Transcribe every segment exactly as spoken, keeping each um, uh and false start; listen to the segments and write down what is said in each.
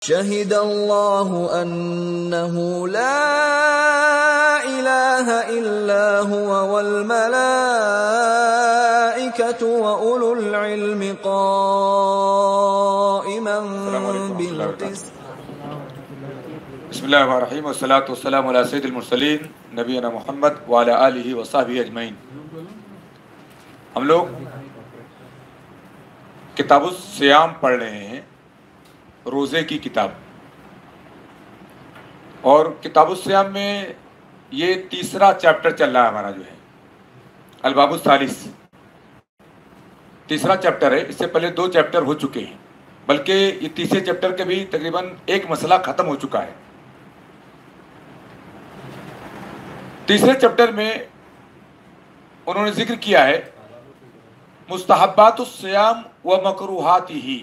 शहिदल्लाहु अन्नहु ला इलाहा इल्ला हुवा वल मलाइकतु व उलुल इल्मि क़ाइमन बिल क़िस्त। बिस्मिल्लाहिर्रहमानिर्रहीम वस्सलातु वस्सलामु अला सय्यिदिल मुरसलीन नबीना मुहम्मद व अला आलिहि व सहबिहि अजमईन। हम लोग किताबुस सियाम पढ़ रहे हैं, रोज़े की किताब, और किताबुस सियाम में ये तीसरा चैप्टर चल रहा है हमारा, जो है अल-बाबुस सालिस, तीसरा चैप्टर है। इससे पहले दो चैप्टर हो चुके हैं, बल्कि ये तीसरे चैप्टर के भी तकरीबन एक मसला ख़त्म हो चुका है। तीसरे चैप्टर में उन्होंने जिक्र किया है मुस्तहब्बातुस सियाम व मकरूहातिही।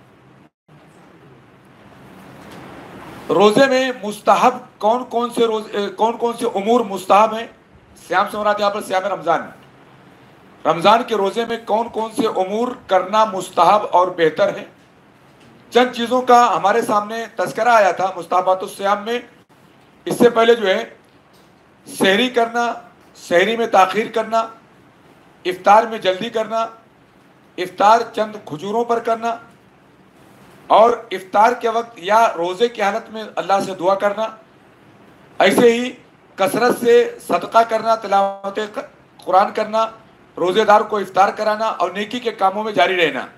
रोज़े में मुस्तहब कौन कौन से रोज कौन कौन से उमूर मुस्तहब हैं। सियाम से मुराद यहाँ पर सियाम रमज़ान, रमज़ान के रोज़े में कौन कौन से उमूर करना मुस्तहब और बेहतर है। चंद चीज़ों का हमारे सामने तज़किरा आया था मुस्तहबातुस सियाम में। इससे पहले जो है सहरी करना, सहरी में ताख़ीर करना, इफ्तार में जल्दी करना, इफ्तार चंद खजूरों पर करना, और इफ्तार के वक्त या रोज़े की हालत में अल्लाह से दुआ करना। ऐसे ही कसरत से सदका करना, तिलावत कुरान करना, रोज़ेदार को इफ्तार कराना और नेकी के कामों में जारी रहना।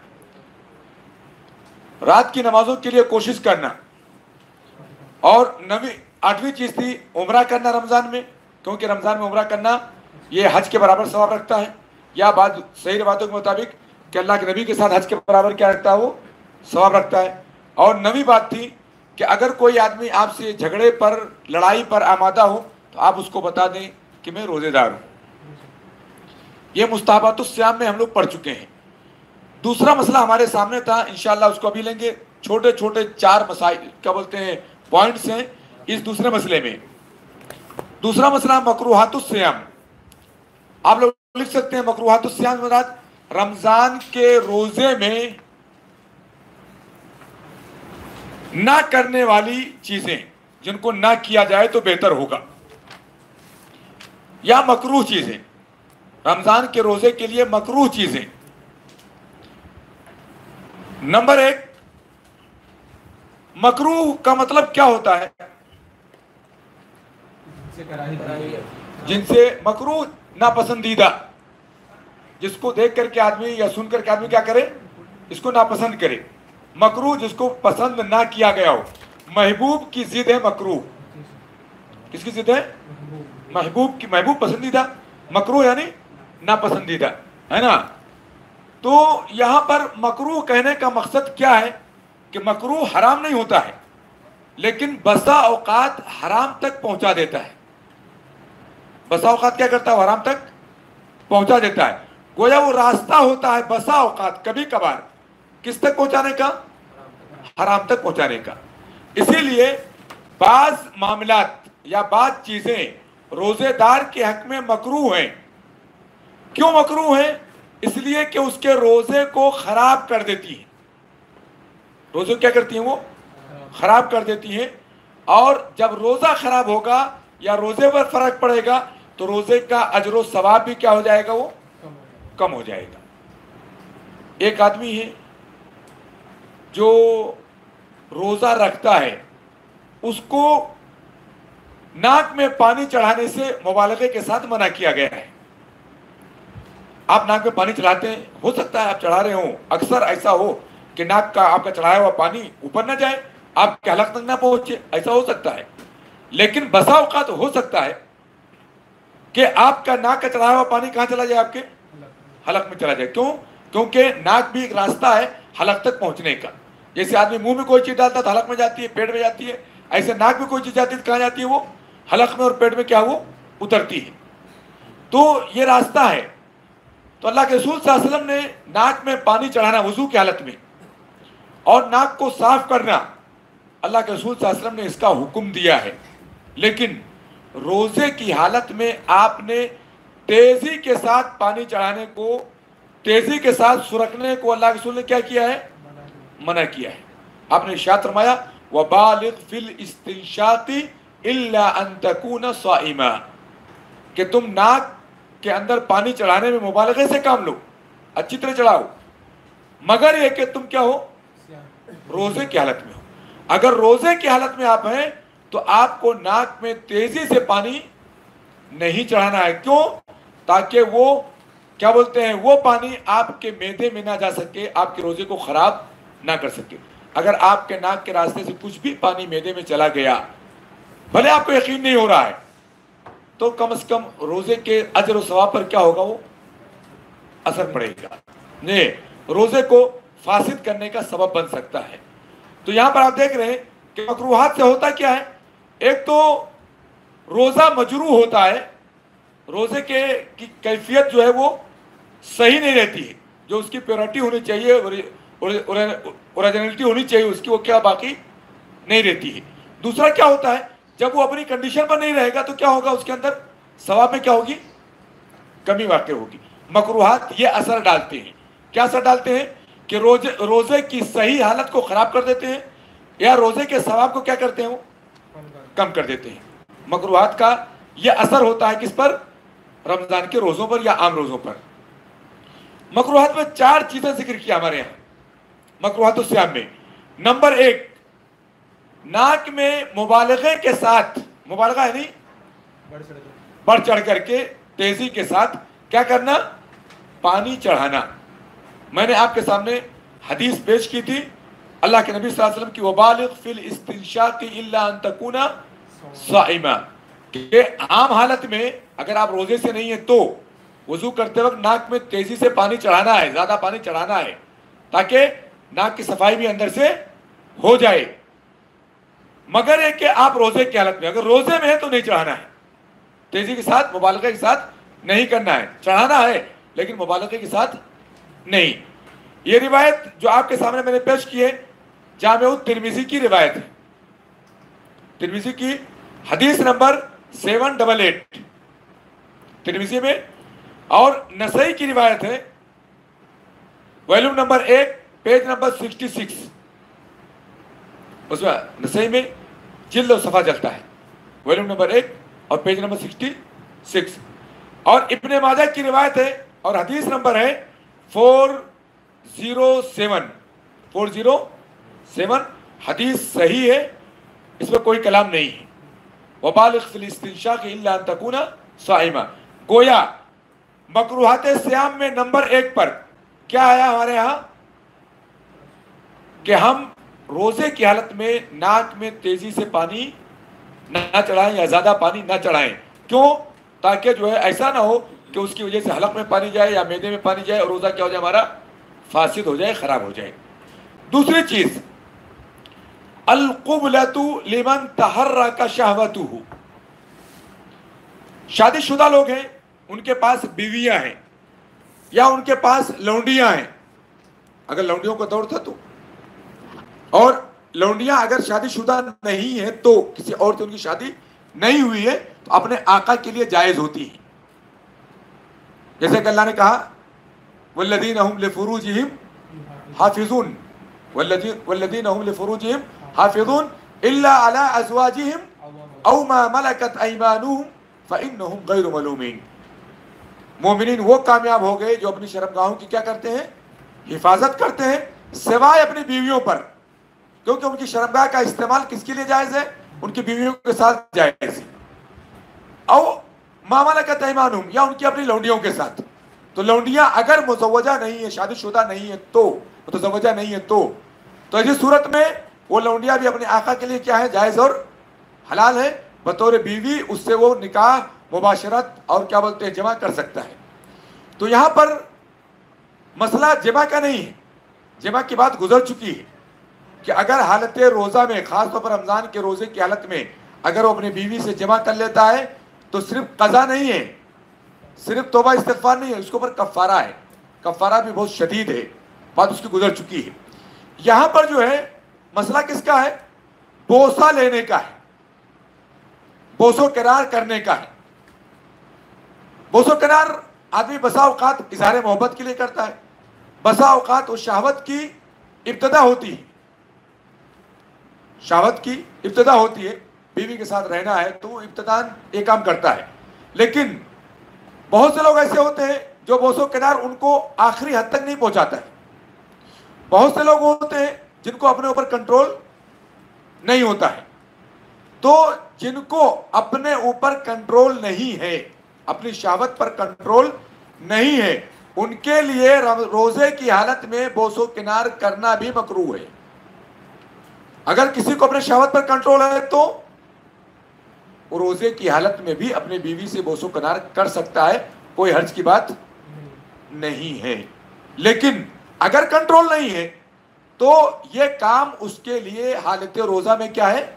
रात की नमाजों के लिए कोशिश करना। और नवी आठवीं चीज़ थी उम्रा करना रमज़ान में, क्योंकि रमज़ान में उम्रा करना ये हज के बराबर सवाब रखता है, या बाद सही बातों के मुताबिक कि अल्लाह के नबी के साथ हज के बराबर क्या रखता है, वो सवाब रखता है। और नवी बात थी कि अगर कोई आदमी आपसे झगड़े पर, लड़ाई पर आमादा हो तो आप उसको बता दें कि मैं रोज़ेदार हूँ। ये मुस्तहबातुस सियाम में हम लोग पढ़ चुके हैं। दूसरा मसला हमारे सामने था, इंशाअल्लाह उसको अभी लेंगे। छोटे छोटे चार मसाइल क्या बोलते हैं पॉइंट्स हैं इस दूसरे मसले में। दूसरा मसला मकरूहातुस सियाम। आप लोग लिख सकते हैं मकरूहातुस सियाम मुराद रमज़ान के रोज़े में ना करने वाली चीजें, जिनको ना किया जाए तो बेहतर होगा, या मकरूह चीजें, रमजान के रोजे के लिए मकरूह चीजें। नंबर एक, मकरूह का मतलब क्या होता है? जिनसे मकरूह नापसंदीदा, जिसको देख करके आदमी या सुन करके आदमी क्या करे, इसको नापसंद करे। मकरूह जिसको पसंद ना किया गया हो। महबूब की जिद है मकरूह। किसकी जिद है? महबूब की। महबूब पसंदीदा, मकरूह यानी नापसंदीदा, है ना। तो यहां पर मकरूह कहने का मकसद क्या है कि मकरूह हराम नहीं होता है, लेकिन बसा औकात हराम तक पहुंचा देता है। बसा औकात क्या करता है? हराम तक पहुंचा देता है। गोया वो रास्ता होता है बसा औकात, कभी कभार, किस तक पहुंचाने का? हराम तक पहुंचाने का। इसीलिए बाज मामलात या बाज चीजें रोजेदार के हक में मकरूह हैं। क्यों मकरूह है? इसलिए कि उसके रोजे को खराब कर देती है। रोजे क्या करती हैं? वो खराब कर देती हैं। और जब रोजा खराब होगा या रोजे पर फर्क पड़ेगा तो रोजे का अजर सवाब भी क्या हो जाएगा? वो कम हो जाएगा। एक आदमी है जो रोजा रखता है, उसको नाक में पानी चढ़ाने से मुबालगे के साथ मना किया गया है। आप नाक में पानी चढ़ाते हैं, हो सकता है आप चढ़ा रहे हो, अक्सर ऐसा हो कि नाक का आपका चढ़ाया हुआ पानी ऊपर ना जाए, आपके हलक तक ना पहुंचे, ऐसा हो सकता है। लेकिन बसा औकात तो हो सकता है कि आपका नाक का चढ़ाया हुआ पानी कहां चला जाए? आपके हलक में चला जाए। क्यों? क्योंकि नाक भी एक रास्ता है हलक तक पहुंचने का। जैसे आदमी मुंह में कोई चीज डालता है तो हलक में जाती है, पेट में जाती है, ऐसे नाक में कोई चीज जाती है तो कहां जाती है? वो हलक में और पेट में क्या वो उतरती है। तो ये रास्ता है। तो अल्लाह के रसूल सल्लल्लाहु अलैहि वसल्लम ने नाक में पानी चढ़ाना वजू की हालत में और नाक को साफ करना, अल्लाह के रसूल सल्लल्लाहु अलैहि वसल्लम ने इसका हुक्म दिया है। लेकिन रोजे की हालत में आपने तेजी के साथ पानी चढ़ाने को, तेजी के साथ सुरकने को अल्लाह के रसूल ने क्या किया है? मना किया है। आपने इरशाद फरमाया वबालिग फिल इस्तिंशाकी इल्ला अन तकूना साइमा, कि तुम नाक के अंदर पानी चढ़ाने में मुबालगे से काम लो, अच्छी तरह चढ़ाओ, मगर ये कि तुम क्या हो, रोजे की हालत में हो। अगर रोजे की हालत में आप हैं तो आपको नाक में तेजी से पानी नहीं चढ़ाना है। क्यों? ताकि वो क्या बोलते हैं, वो पानी आपके मैदे में ना जा सके, आपके रोजे को खराब ना कर सके। अगर आपके नाक के रास्ते से कुछ भी पानी मैदे में चला गया, भले आपको यकीन नहीं हो रहा है, तो कम से कम रोजे के अजर और सवाब पर क्या होगा, वो असर पड़ेगा, ने रोजे को फासिद करने का सबब बन सकता है। तो यहां पर आप देख रहे हैं कि मकरूहात से होता क्या है, एक तो रोजा मजरू होता है, रोजे के की कैफियत जो है वो सही नहीं रहती है, जो उसकी प्योरिटी होनी चाहिए, ओरिजिनलिटी होनी चाहिए उसकी, वो क्या बाकी नहीं रहती है। दूसरा क्या होता है, जब वो अपनी कंडीशन पर नहीं रहेगा तो क्या होगा, उसके अंदर सवाब में क्या होगी, कमी वाक़ई होगी। मकरूहात ये असर डालते हैं, क्या असर डालते हैं कि रोजे रोजे की सही हालत को खराब कर देते हैं, या रोजे के सवाब को क्या करते हैं, कम कर देते हैं। मकरूहात का यह असर होता है किस पर, रमजान के रोजों पर या आम रोजों पर। मकरूहात में चार चीजें जिक्र किया हमारे यहाँ मकरूहात सियाम में। नंबर एक, नाक में मुबालगे के साथ, मुबालगा है नहीं, बढ़ चढ़ करके तेजी के साथ क्या करना, पानी चढ़ाना। मैंने आपके सामने हदीस पेश की थी अल्लाह के नबी सल्लल्लाहु अलैहि वसल्लम की, वबालिग फिल इस्तिंशाकी इल्ला अन तकूना साइमा, कि आम हालत में अगर आप रोजे से नहीं है तो वजू करते वक्त नाक में तेजी से पानी चढ़ाना है, ज्यादा पानी चढ़ाना है, ताकि नाक की सफाई भी अंदर से हो जाए। मगर एक कि आप रोजे की हालत में, अगर रोजे में है तो नहीं चढ़ाना है, तेजी के साथ मुबालगे के साथ नहीं करना है, चढ़ाना है लेकिन मुबालगे के साथ नहीं। ये रिवायत जो आपके सामने मैंने पेश की है जामे तिरमिजी की रिवायत है, तिरमिजी की हदीस number seven double eight Tirmidhi में, और नसई की रिवायत है वॉल्यूम नंबर एक पेज नंबर सिक्सटी सिक्स, उसमें नसई में जिल्द और सफा चलता है, वॉल्यूम नंबर एक और पेज नंबर सिक्सटी सिक्स। और इब्ने माजा की रिवायत है और हदीस नंबर है four zero seven four zero seven. हदीस सही है, इसमें कोई कलाम नहीं है। वबालिग फिल इस्तिंशाकी इल्ला अन तकूना साइमा, गोया मकरूहात सियाम में नंबर एक पर क्या आया हमारे यहां कि हम रोजे की हालत में नाक में तेजी से पानी ना चढ़ाएं या ज्यादा पानी ना चढ़ाएं। क्यों? ताकि जो है ऐसा ना हो कि उसकी वजह से हलक में पानी जाए या मैदे में पानी जाए और रोजा क्या हो जाए, हमारा फासिद हो जाए, खराब हो जाए। दूसरी चीज, अल-कुबलतु लिमन तहर्रका शहवतुहु, शादीशुदा लोग हैं, उनके पास बीवियां हैं या उनके पास लौंडियां हैं, अगर लौंडियों का दौर था तो, और लौंडियां अगर शादीशुदा नहीं है तो, किसी और से उनकी शादी नहीं हुई है, तो अपने आका के लिए जायज होती है। जैसे कि अल्लाह ने कहा वल्लदीन हुम लिफुरूजिहिम हाफिजून वल्लदीन वल्लदीन हुम लिफुरूजिहिम हाफिजून इल्ला अला अज़वाजिहिम औ मा मलकत अयमानुहुम फइन्नहुम गैरु मलूमीन। मोमिनीन वो कामयाब हो गए जो अपनी शर्मगाहों की क्या करते हैं, हिफाजत करते हैं, सिवाय अपनी बीवियों पर, क्योंकि उनकी शर्मगाह का इस्तेमाल किसके लिए जायज है, उनकी बीवियों के साथ जायज है। और मामला का तैमानुम, या उनकी अपनी लौंडियों के साथ। तो लौंडियां अगर मुज़व्वजा नहीं है, शादीशुदा नहीं है तो, मुतज़व्वजा नहीं है तो तो ऐसी सूरत में वो लौंडियां भी अपने आका के लिए क्या है, जायज और हलाल है, बतौर बीवी उससे वो निकाह मुबाशरत और क्या बोलते हैं जमा कर सकता है। तो यहां पर मसला जमा का नहीं है, जमा की बात गुजर चुकी है कि अगर हालत रोज़ा में, खासतौर पर रमज़ान के रोज़े की हालत में अगर वो अपनी बीवी से जमा कर लेता है तो सिर्फ कज़ा नहीं है, सिर्फ तौबा इस्तिग़फ़ार नहीं है, उसके ऊपर कफ़ारा है। कफ़ारा भी बहुत शदीद है, बात उसकी गुजर चुकी है। यहाँ पर जो है मसला किसका है, बोसा लेने का है, बोसो करार करने का है। बोसो करार आदमी बसा औकात इज़हार मोहब्बत के लिए करता है, बसा औकात उस शहवत की इब्तदा होती है। शहवत की इब्तिदा होती है, बीवी के साथ रहना है तो वो इब्तिदान ये काम करता है। लेकिन बहुत से लोग ऐसे होते हैं जो बोसो किनार उनको आखिरी हद तक नहीं पहुंचाता है। बहुत से लोग होते हैं जिनको अपने ऊपर कंट्रोल नहीं होता है। तो जिनको अपने ऊपर कंट्रोल नहीं है, अपनी शहवत पर कंट्रोल नहीं है, उनके लिए रोजे की हालत में बोसो किनार करना भी मकरूह है। अगर किसी को अपने शहवत पर कंट्रोल है तो वो रोजे की हालत में भी अपनी बीवी से बोसो किनार कर सकता है, कोई हर्ज की बात नहीं है। लेकिन अगर कंट्रोल नहीं है तो यह काम उसके लिए हालत रोजा में क्या है,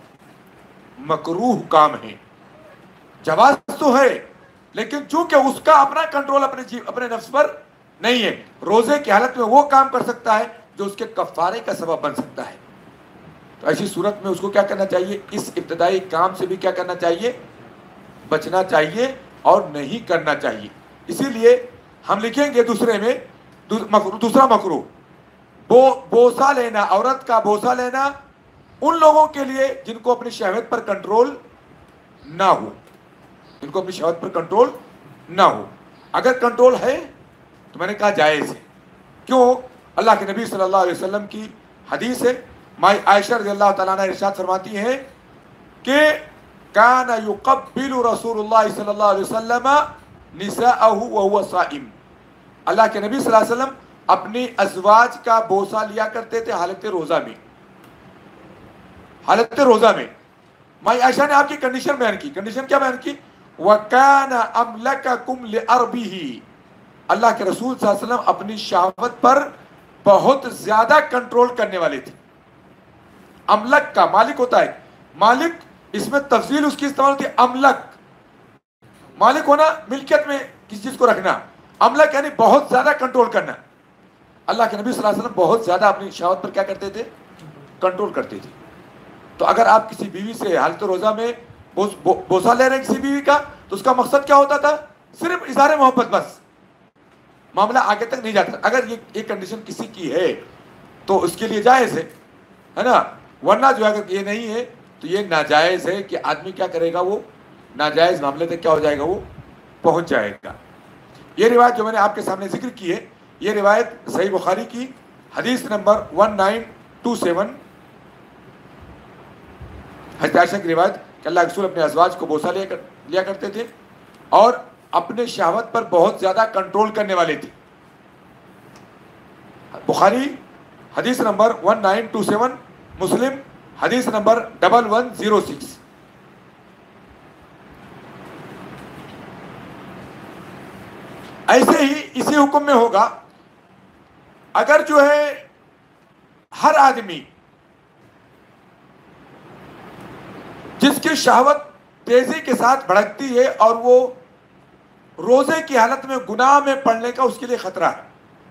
मकरूह काम है। जवाज तो है लेकिन चूंकि उसका अपना कंट्रोल अपने जीव अपने नफ्स पर नहीं है, रोजे की हालत में वो काम कर सकता है जो उसके कफारे का सबब बन सकता है। तो ऐसी सूरत में उसको क्या करना चाहिए, इस इब्तिदाई काम से भी क्या करना चाहिए, बचना चाहिए और नहीं करना चाहिए। इसीलिए हम लिखेंगे दूसरे में दूसरा मकरूह, बो बोसा लेना, औरत का बोसा लेना उन लोगों के लिए जिनको अपनी शहवत पर कंट्रोल ना हो, जिनको अपनी शहवत पर कंट्रोल ना हो। अगर कंट्रोल है तो मैंने कहा जायज़ है। क्यों? अल्लाह के नबी सल्लल्लाहु अलैहि वसल्लम की हदीस है, माई आयशा रज़ियल्लाहु तआला अन्हा इरशाद फरमाती हैं कि काना युक़ब्बिलु रसूलुल्लाह सल्लल्लाहु अलैहि वसल्लम निसाअहु व हुवा साइम। अल्लाह के नबी सल्लल्लाहु अलैहि वसल्लम अपनी अज़वाज का बोसा लिया करते थे हालत रोजा में, हालत रोजा में। माई आयशा ने आपकी कंडीशन बयान की। कंडीशन क्या बयान की? वकाना अमलकुम लिअरबिही। अल्लाह के रसूल सल्लल्लाहु अलैहि वसल्लम अपनी शहवत पर बहुत ज्यादा कंट्रोल करने वाले थे। अमलक का मालिक होता है, मालिक इसमें तफसील उसकी इस्तेमाल होती है। अमलक मालिक होना, मिल्कियत में किसी चीज को रखना। अमलक यानी बहुत ज्यादा कंट्रोल करना। अल्लाह के नबी सल्लल्लाहु अलैहि वसल्लम बहुत ज्यादा अपनी शहवत पर क्या करते थे, कंट्रोल करते थे। तो अगर आप किसी बीवी से हालत रोजा में बो, बो, बोसा ले रहे हैं किसी बीवी का, तो उसका मकसद क्या होता था, सिर्फ इज़हार मोहब्बत, बस, मामला आगे तक नहीं जाता। अगर ये एक कंडीशन किसी की है तो उसके लिए जायज़ है, है ना। वरना जो अगर ये नहीं है तो ये नाजायज़ है कि आदमी क्या करेगा, वो नाजायज़ मामले तक क्या हो जाएगा, वो पहुंच जाएगा। ये रिवायत जो मैंने आपके सामने जिक्र की है, ये रिवायत सही बुखारी की हदीस number one nine two seven, हज़रत आयशा की रिवायत कि अल्लाह के रसूल अपने अज़वाज को बोसा लिया कर, लिया करते थे और अपने शहवत पर बहुत ज़्यादा कंट्रोल करने वाले थे। बुखारी हदीस number one nine two seven, Muslim हदीस number double one zero six. ऐसे ही इसी हुक्म में होगा, अगर जो है हर आदमी जिसकी शहवत तेजी के साथ भड़कती है और वो रोजे की हालत में गुनाह में पड़ने का उसके लिए खतरा है,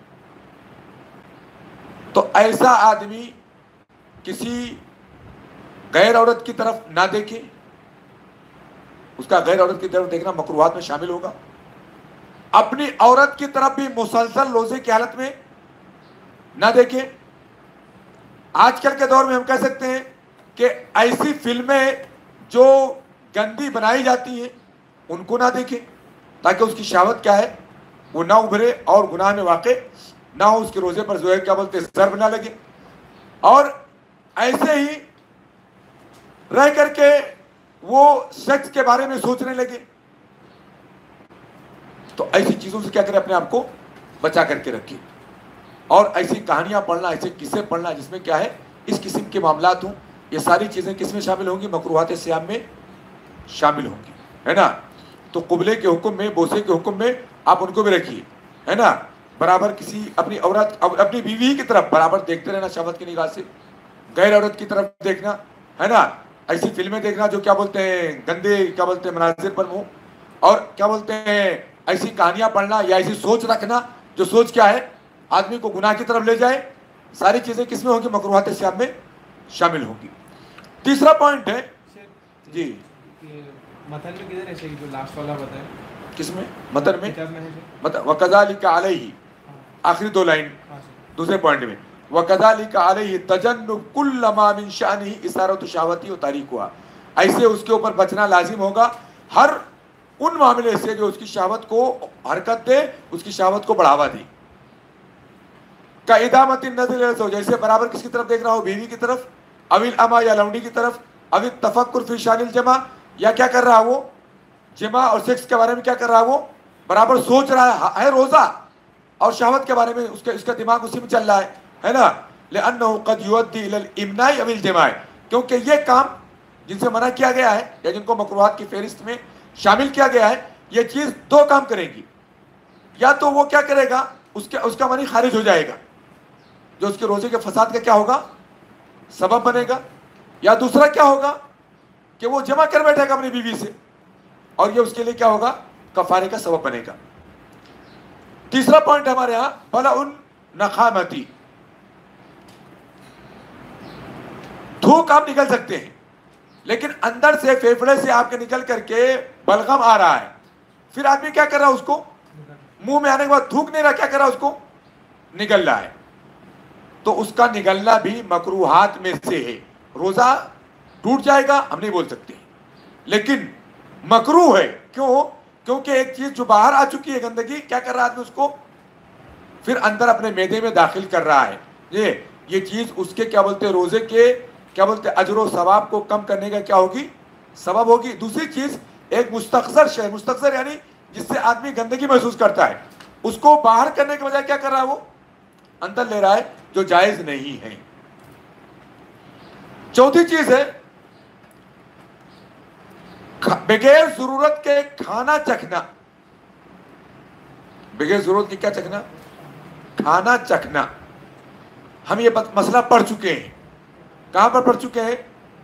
तो ऐसा आदमी किसी गैर औरत की तरफ ना देखे। उसका गैर औरत की तरफ देखना मकरूहात में शामिल होगा। अपनी औरत की तरफ भी मुसलसल रोजे की हालत में ना देखे। आजकल के दौर में हम कह सकते हैं कि ऐसी फिल्में जो गंदी बनाई जाती हैं उनको ना देखे, ताकि उसकी शहवत क्या है, वो ना उभरे और गुनाह में वाक़े ना हो, उसके रोजे पर जो है क्या बोलते हैं, ज़र्ब ना लगे। और ऐसे ही रह करके वो सेक्स के बारे में सोचने लगे, तो ऐसी चीज़ों से क्या करें, अपने आप को बचा करके रखिए। और ऐसी कहानियां पढ़ना, ऐसे किस्से पढ़ना जिसमें क्या है, इस किस्म के मामलात हों, ये सारी चीज़ें किस में शामिल होंगी, मकरूहात सियाम में शामिल होंगी, है ना। तो कुबले के हुक्म में, बोसे के हुक्म में आप उनको भी रखिए, है ना। बराबर किसी अपनी औरत, अपनी बीवी की तरफ बराबर देखते रहना शहवत की निगाह से। गैर औरत की तरफ देखना, है ना, ऐसी फिल्में देखना जो क्या बोलते हैं, गंदे क्या बोलते हैं मनाजिर पर हो, और क्या बोलते हैं, ऐसी कहानियां पढ़ना या ऐसी सोच रखना जो सोच क्या है, आदमी को गुनाह की तरफ ले जाए। सारी चीज़ें किसमें होंगी, मकरूहात सियाम में शामिल होंगी। तीसरा पॉइंट है जी, मतन में किधर है जो लास्ट वाला बताया, किसमें, मतन में, मतलब वकज़ालिका अलैहि, आखिरी दो लाइन दूसरे पॉइंट में, वकदालिका अलैहि तजन्नुब कुल्ल मा मिन शानी इसारतु शहवती व तारीकुहा, ऐसे उसके ऊपर बचना लाजिम होगा हर उन मामले से जो उसकी शहवत को हरकत दे, उसकी शहवत को बढ़ावा दे। का इदामतिन नज़र हो, जैसे बराबर किसकी तरफ देख रहा हो, बीवी की तरफ, अविल अमा या लौंडी की तरफ, अविल तफक्कुर फी शानिल जमा, या क्या कर रहा वो, जमा और सेक्स के बारे में क्या कर रहा वो, बराबर सोच रहा है, है रोजा और शहवत के बारे में उसका इसका दिमाग उसी में चल रहा है, है ना। लिअन्नहु क़द युअद्दी इलल इम्नाइ अविल जमाइ, क्योंकि ये काम जिनसे मना किया गया है या जिनको मकरूहात की फहरिस्त में शामिल किया गया है, ये चीज दो काम करेगी। या तो वो क्या करेगा, उसके उसका मनी खारिज हो जाएगा, जो उसके रोजे के फसाद का क्या होगा, सबब बनेगा। या दूसरा क्या होगा कि वो जमा कर बैठेगा अपनी बीवी से, और ये उसके लिए क्या होगा, कफारे का सबब बनेगा। तीसरा पॉइंट हमारे यहां भला उन नखामती, थूक आप निकल सकते हैं, लेकिन अंदर से फेफड़े से आपके निकल करके बलगम आ रहा है, फिर आदमी क्या कर रहा है, उसको मुंह में आने के बाद थूक नहीं रहा, क्या कर रहा है, उसको निकल रहा है, तो उसका निकलना भी मकरूहात में से है। रोजा टूट जाएगा हम नहीं बोल सकते, लेकिन मकरूह है। क्यों? क्योंकि एक चीज जो बाहर आ चुकी है गंदगी, क्या कर रहा है आदमी, उसको फिर अंदर अपने मैदे में दाखिल कर रहा है। ये ये चीज उसके क्या बोलते हैं, रोजे के क्या बोलते हैं, अजर व सवाब को कम करने का क्या होगी, सबब होगी। दूसरी चीज एक मुस्तक़सर शय, मुस्तक़सर यानी जिससे आदमी गंदगी महसूस करता है, उसको बाहर करने के बजाय क्या कर रहा है, वो अंदर ले रहा है, जो जायज नहीं है। चौथी चीज है बगैर जरूरत के खाना चखना। बगैर जरूरत के क्या चखना, खाना चखना। हम ये मसला पढ़ चुके हैं, कहां पर पढ़ चुके हैं,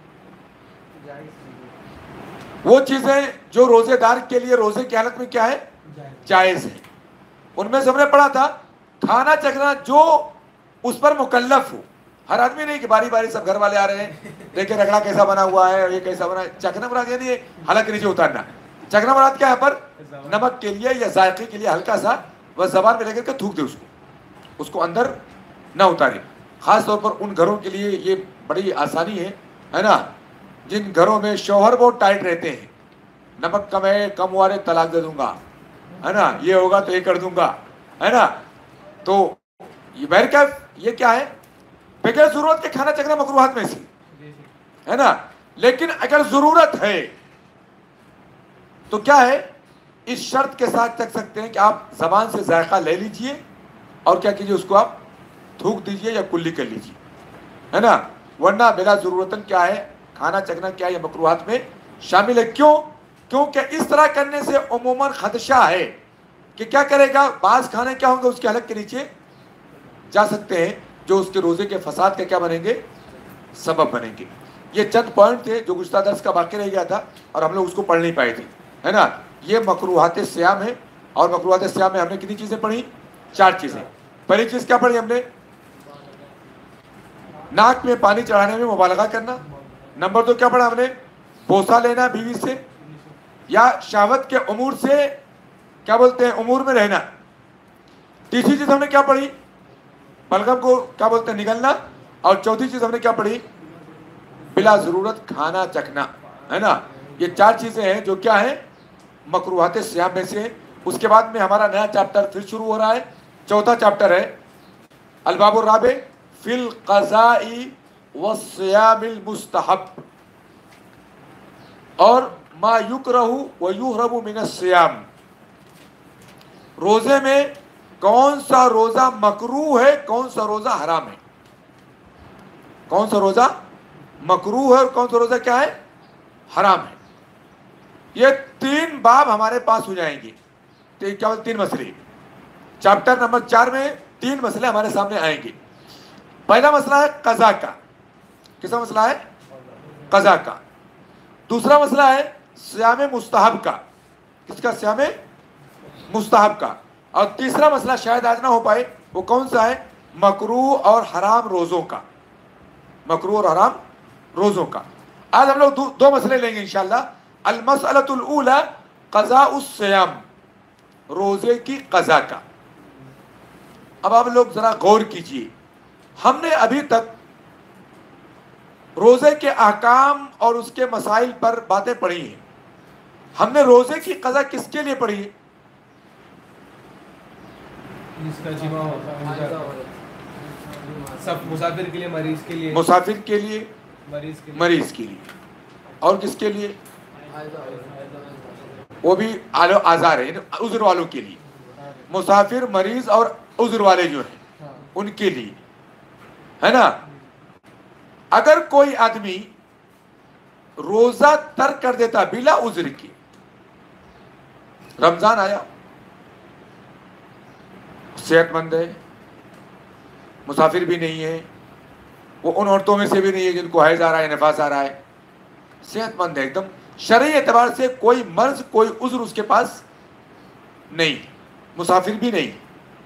वो चीजें जो रोजेदार के लिए रोजे की हालत में क्या है, जायज है। उनमें से हमने पढ़ा था खाना चखना जो उस पर मुकल्लफ हो, हर आदमी नहीं कि बारी बारी सब घर वाले आ रहे हैं, देखिए रगड़ा कैसा बना हुआ है, ये कैसा बना है। चखना मुराद यानी हलक के नीचे उतारना। चखना मुराद क्या है, पर नमक के लिए या जायके के लिए हल्का सा बस जबान में लेकर के थूक दे उसको, उसको अंदर ना उतारे। खास तौर पर उन घरों के लिए ये बड़ी आसानी है, है ना, जिन घरों में शौहर बहुत टाइट रहते हैं, नमक कम है, कम हुआ रे तलाक दे दूंगा, है ना, ये होगा तो ये कर दूंगा, है ना। तो ये बैर का ये क्या है, बगैर जरूरत के खाना चखना मकरूहात में से, है ना। लेकिन अगर जरूरत है तो क्या है, इस शर्त के साथ चख सकते हैं कि आप जबान से जायका ले लीजिए और क्या कीजिए, उसको आप थूक दीजिए या कुल्ली कर लीजिए, है ना। वरना बिला जरूरतन क्या है, खाना चखना क्या है, मकरूहात में शामिल है। क्यों? क्योंकि इस तरह करने से उमूमन खदशा है कि क्या करेगा, बाज खाने क्या होंगे, उसके हलक के नीचे जा सकते हैं, जो उसके रोजे के फसाद का क्या बनेंगे, सबब बनेंगे। ये चंद पॉइंट थे जो गुज़श्ता दर्स का बाकी रह गया था और हम लोग उसको पढ़ नहीं पाए थे, है ना। ये मकरूहात सियाम है, और मकरूहात सियाम में हमने कितनी चीजें पढ़ी, चार चीजें। पहली चीज क्या पढ़ी हमने, नाक में पानी चढ़ाने में मुबालगा करना। नंबर दो क्या पढ़ा हमने, बोसा लेना बीवी से या शहवत के उमूर से क्या बोलते हैं, उमूर में रहना। तीसरी चीज हमने क्या पढ़ी, बलगम को क्या बोलते हैं, निगलना। और चौथी चीज हमने क्या पढ़ी, बिला जरूरत खाना चखना, है ना। ये चार चीजें हैं जो क्या है, मकरूहात सियाम में से। उसके बाद में हमारा नया चैप्टर फिर शुरू हो रहा है, चौथा चैप्टर है अलबाबुर राबे फिल क़ज़ाई व सियामिल मुस्तहब, और मा युकरहु व युहरमु मिन सियाम। रोजे में कौन सा रोजा मकरूह है, कौन सा रोजा हराम है, कौन सा रोजा मकरूह है और कौन सा रोजा क्या है, हराम है। ये तीन बाब हमारे पास हो जाएंगे, तो क्या तीन मसले, चैप्टर नंबर चार में तीन मसले हमारे सामने आएंगे। पहला मसला है कज़ा का, किसका मसला है, कज़ा का। दूसरा मसला है सियाम मुस्तहब का, किसका, सियाम मुस्तहब का। और तीसरा मसला शायद आज ना हो पाए, वो कौन सा है, मकरूह और हराम रोजों का, मकरूह और हराम रोजों का। आज हम लोग दो, दो मसले लेंगे इंशाअल्लाह। अल मसअलतुल ऊला क़ज़ाउस सियाम, रोजे की कज़ा का। अब आप लोग जरा गौर कीजिए, हमने अभी तक रोजे के अहकाम और उसके मसाइल पर बातें पढ़ी हैं। हमने रोजे की कज़ा किसके लिए पढ़ी है? जिसका जिमा होता है, सब मुसाफिर के लिए, मरीज के लिए, मुसाफिर के लिए, मरीज के लिए, मरीज के लिए, और किसके लिए? वो भी आलो आजार है, उज़्र वालों के लिए। मुसाफिर, मरीज और उज़्र वाले जो हैं उनके लिए, है ना। अगर कोई आदमी रोजा तर्क कर देता बिला उज़्र के, रमजान आया, सेहतमंद है, मुसाफिर भी नहीं है, वो उन औरतों में से भी नहीं है जिनको हैज आ रहा है, नफास आ रहा है, सेहतमंद है एकदम, शरई एतबार से कोई मर्ज, कोई उज़्र उसके पास नहीं, मुसाफिर भी नहीं,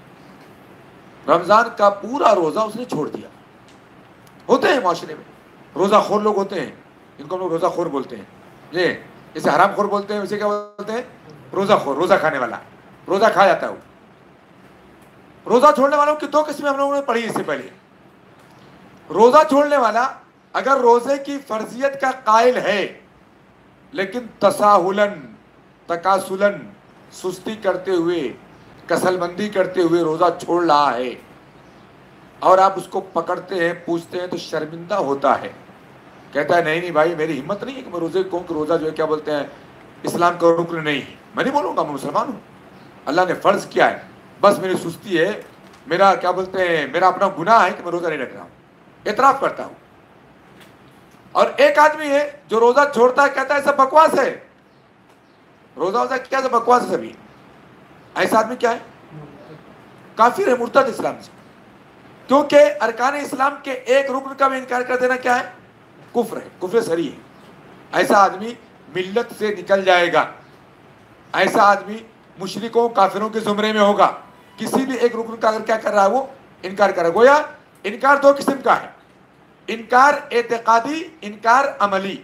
रमजान का पूरा रोजा उसने छोड़ दिया। होते हैं माशरे में रोजा खोर लोग होते हैं, इनको हम लोग रोजा खोर बोलते हैं। ये जैसे हराम खोर बोलते हैं, वैसे क्या बोलते हैं? रोजा खोर, रोजा खाने वाला, रोजा खा जाता है वो। रोजा छोड़ने वालों की दो किस्में हम लोगों ने पढ़ी इससे पहले। रोजा छोड़ने वाला अगर रोजे की फर्जियत का कायल है, लेकिन तसाहुलन, तकासुलन, सुस्ती करते हुए, कसलबंदी करते हुए रोजा छोड़ रहा है, और आप उसको पकड़ते हैं, पूछते हैं, तो शर्मिंदा होता है, कहता है नहीं नहीं भाई, मेरी हिम्मत नहीं है कि मैं रोजे कहूँ कि रोजा जो है क्या बोलते हैं, इस्लाम का रुकन नहीं है, मैं नहीं बोलूँगा, मैं मुसलमान हूँ, अल्लाह ने फ़र्ज किया है, बस मेरी सुस्ती है, मेरा क्या बोलते हैं, मेरा अपना गुनाह है कि मैं रोज़ा नहीं रख रहा हूँ, इतराफ़ करता हूँ। और एक आदमी है जो रोज़ा छोड़ता है, कहता है सब बकवास है, रोज़ा वोज़ा क्या सब बकवास है सभी। ऐसा आदमी क्या है? काफिर है, मुर्तद इस्लाम से, क्योंकि अरकान इस्लाम के एक रुकन का भी इनकार कर देना क्या है? कुफ्र है, कुफ्र सरी है। ऐसा आदमी मिल्लत से निकल जाएगा, ऐसा आदमी मुशरिकों, काफिरों के जुमरे में होगा। किसी भी एक रुकन का अगर क्या कर रहा है, वो इनकार कर रहा है। गोया इनकार दो किस्म का है, इनकार एतकादी, इनकार अमली।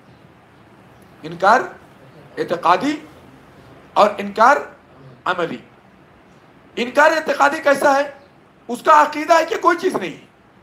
इनकार एतकादी और इनकार अमली। इनकार एतकादी कैसा है? उसका अकीदा है कि कोई चीज नहीं,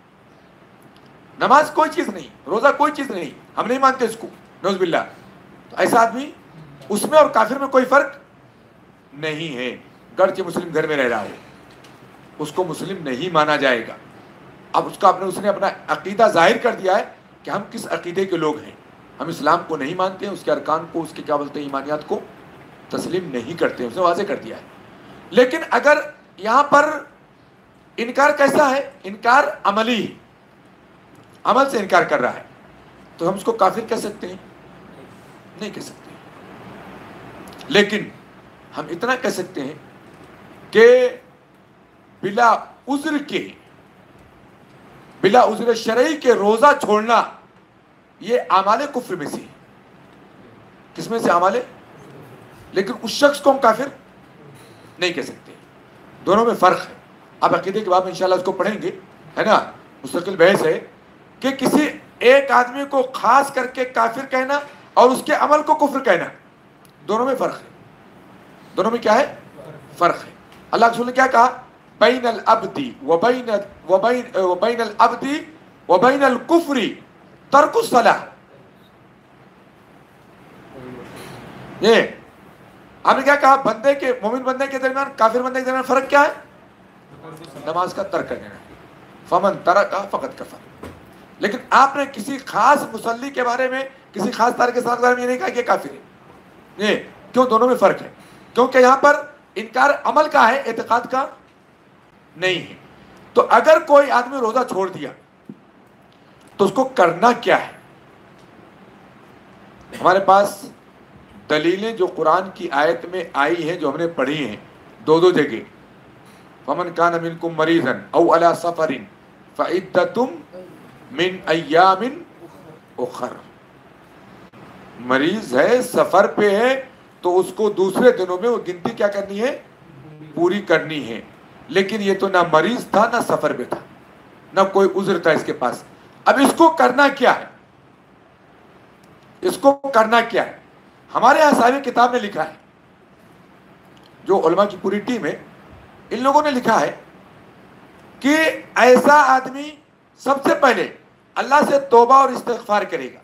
नमाज कोई चीज नहीं, रोजा कोई चीज नहीं, हम नहीं मानते इसको, नौज़ुबिल्लाह। तो ऐसा आदमी, उसमें और काफिर में कोई फर्क नहीं है, गर्चे मुस्लिम घर में रह रहा है, उसको मुस्लिम नहीं माना जाएगा। अब उसका अपने उसने अपना अकीदा जाहिर कर दिया है कि हम किस अकीदे के लोग हैं, हम इस्लाम को नहीं मानते हैं, उसके अरकान को, उसके क्या बोलते हैं, ईमानियात को तस्लीम नहीं करते हैं, उसने वाज़ेह कर दिया है। लेकिन अगर यहाँ पर इनकार कैसा है? इनकार अमली, अमल से इनकार कर रहा है, तो हम उसको काफिर कह सकते हैं? नहीं कह सकते। लेकिन हम इतना कह सकते हैं कि बिला उज़्र के, बिला उज़्र शरई के रोजा छोड़ना ये आमाले कुफ्र में से है। किसमें से? आमाले। लेकिन उस शख्स को हम काफिर नहीं कह सकते, दोनों में फर्क है। अब अकीदे के बाद में इंशाल्लाह उसको पढ़ेंगे, है ना, मुस्तकिल बहस है कि किसी एक आदमी को खास करके काफिर कहना और उसके अमल को कुफ्र कहना, दोनों में फर्क है। दोनों में क्या है? फर्क है। अल्लाह के रसूल ने क्या कहा? बैनल अब्दी व बैन व बैन व बैनल अब्दी व बैनल कुफ्री तर्कुस सलाह। ये आपने क्या कहा? बंदे के, मोमिन बंदे के दरमियान, काफिर बंदे के दरमियान फर्क क्या है? नमाज का तर्क कर देना। फमन तरका फकत कफर। लेकिन आपने किसी खास मुसल्ली के बारे में, किसी खास तारीख के बारे में ये नहीं कहा कि काफिर है। ये क्यों? दोनों में फर्क है, क्योंकि यहां पर इनकार अमल का है, एतकाद का नहीं है। तो अगर कोई आदमी रोजा छोड़ दिया तो उसको करना क्या है? हमारे पास दलीलें जो कुरान की आयत में आई हैं, जो हमने पढ़ी हैं दो दो जगह, फमन कान मिनकुम मरीज़न औ अला सफरिन फइद्दतुम मिन अय्यामिन उखर। मरीज है, सफर पे है, तो उसको दूसरे दिनों में वो गिनती क्या करनी है? पूरी करनी है। लेकिन ये तो ना मरीज था, ना सफर पे था, ना कोई उज़्र था इसके पास। अब इसको करना क्या है? इसको करना क्या है? हमारे यहाँ साहिब किताब में लिखा है, जो उलमा की पूरी टीम है, इन लोगों ने लिखा है कि ऐसा आदमी सबसे पहले अल्लाह से तौबा और इस्तिग़फ़ार करेगा।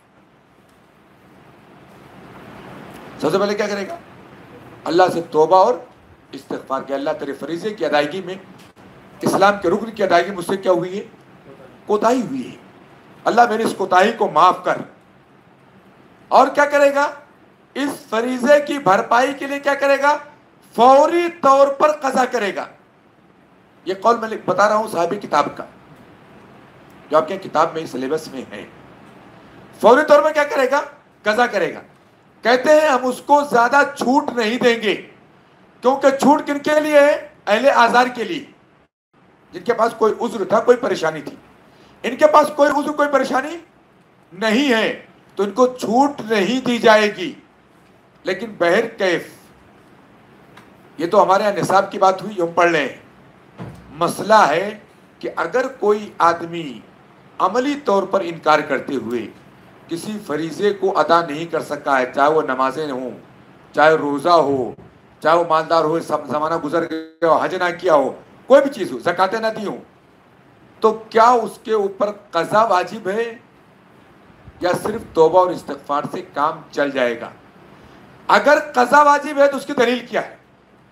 सबसे पहले क्या करेगा? अल्लाह से तौबा और इस्तिग़फ़ार के, अल्लाह तेरे फरीज़े की अदायगी में, इस्लाम के रुकन की अदायगी मुझसे क्या हुई है? कोताही हुई है। अल्लाह मेरी इस कोताही को माफ कर। और क्या करेगा? इस फरीज़े की भरपाई के लिए क्या करेगा? फौरी तौर पर कज़ा करेगा। ये कौल मैं बता रहा हूं साहिब किताब का, जो आपके किताब में सिलेबस में है। फौरी तौर पर क्या करेगा? कज़ा करेगा। कहते हैं हम उसको ज्यादा छूट नहीं देंगे, क्योंकि छूट किनके लिए है? अहले आज़ार के लिए, जिनके पास कोई उज्र था, कोई परेशानी थी। इनके पास कोई उज्र, कोई परेशानी नहीं है, तो इनको छूट नहीं दी जाएगी। लेकिन बहर कैफ, ये तो हमारे यहाँ निसाब की बात हुई, हम पढ़ रहे हैं। मसला है कि अगर कोई आदमी अमली तौर पर इनकार करते हुए किसी फरीज़े को अदा नहीं कर सका है, चाहे वो नमाजें हो, चाहे रोज़ा हो, चाहे वो मालदार हो, सब ज़माना गुजर गया हो, हज ना किया हो, कोई भी चीज़ हो, ज़कातें ना दी हो, तो क्या उसके ऊपर कज़ा वाजिब है या सिर्फ तौबा और इस्तिग़फ़ार से काम चल जाएगा? अगर कज़ा वाजिब है तो उसकी दलील क्या है?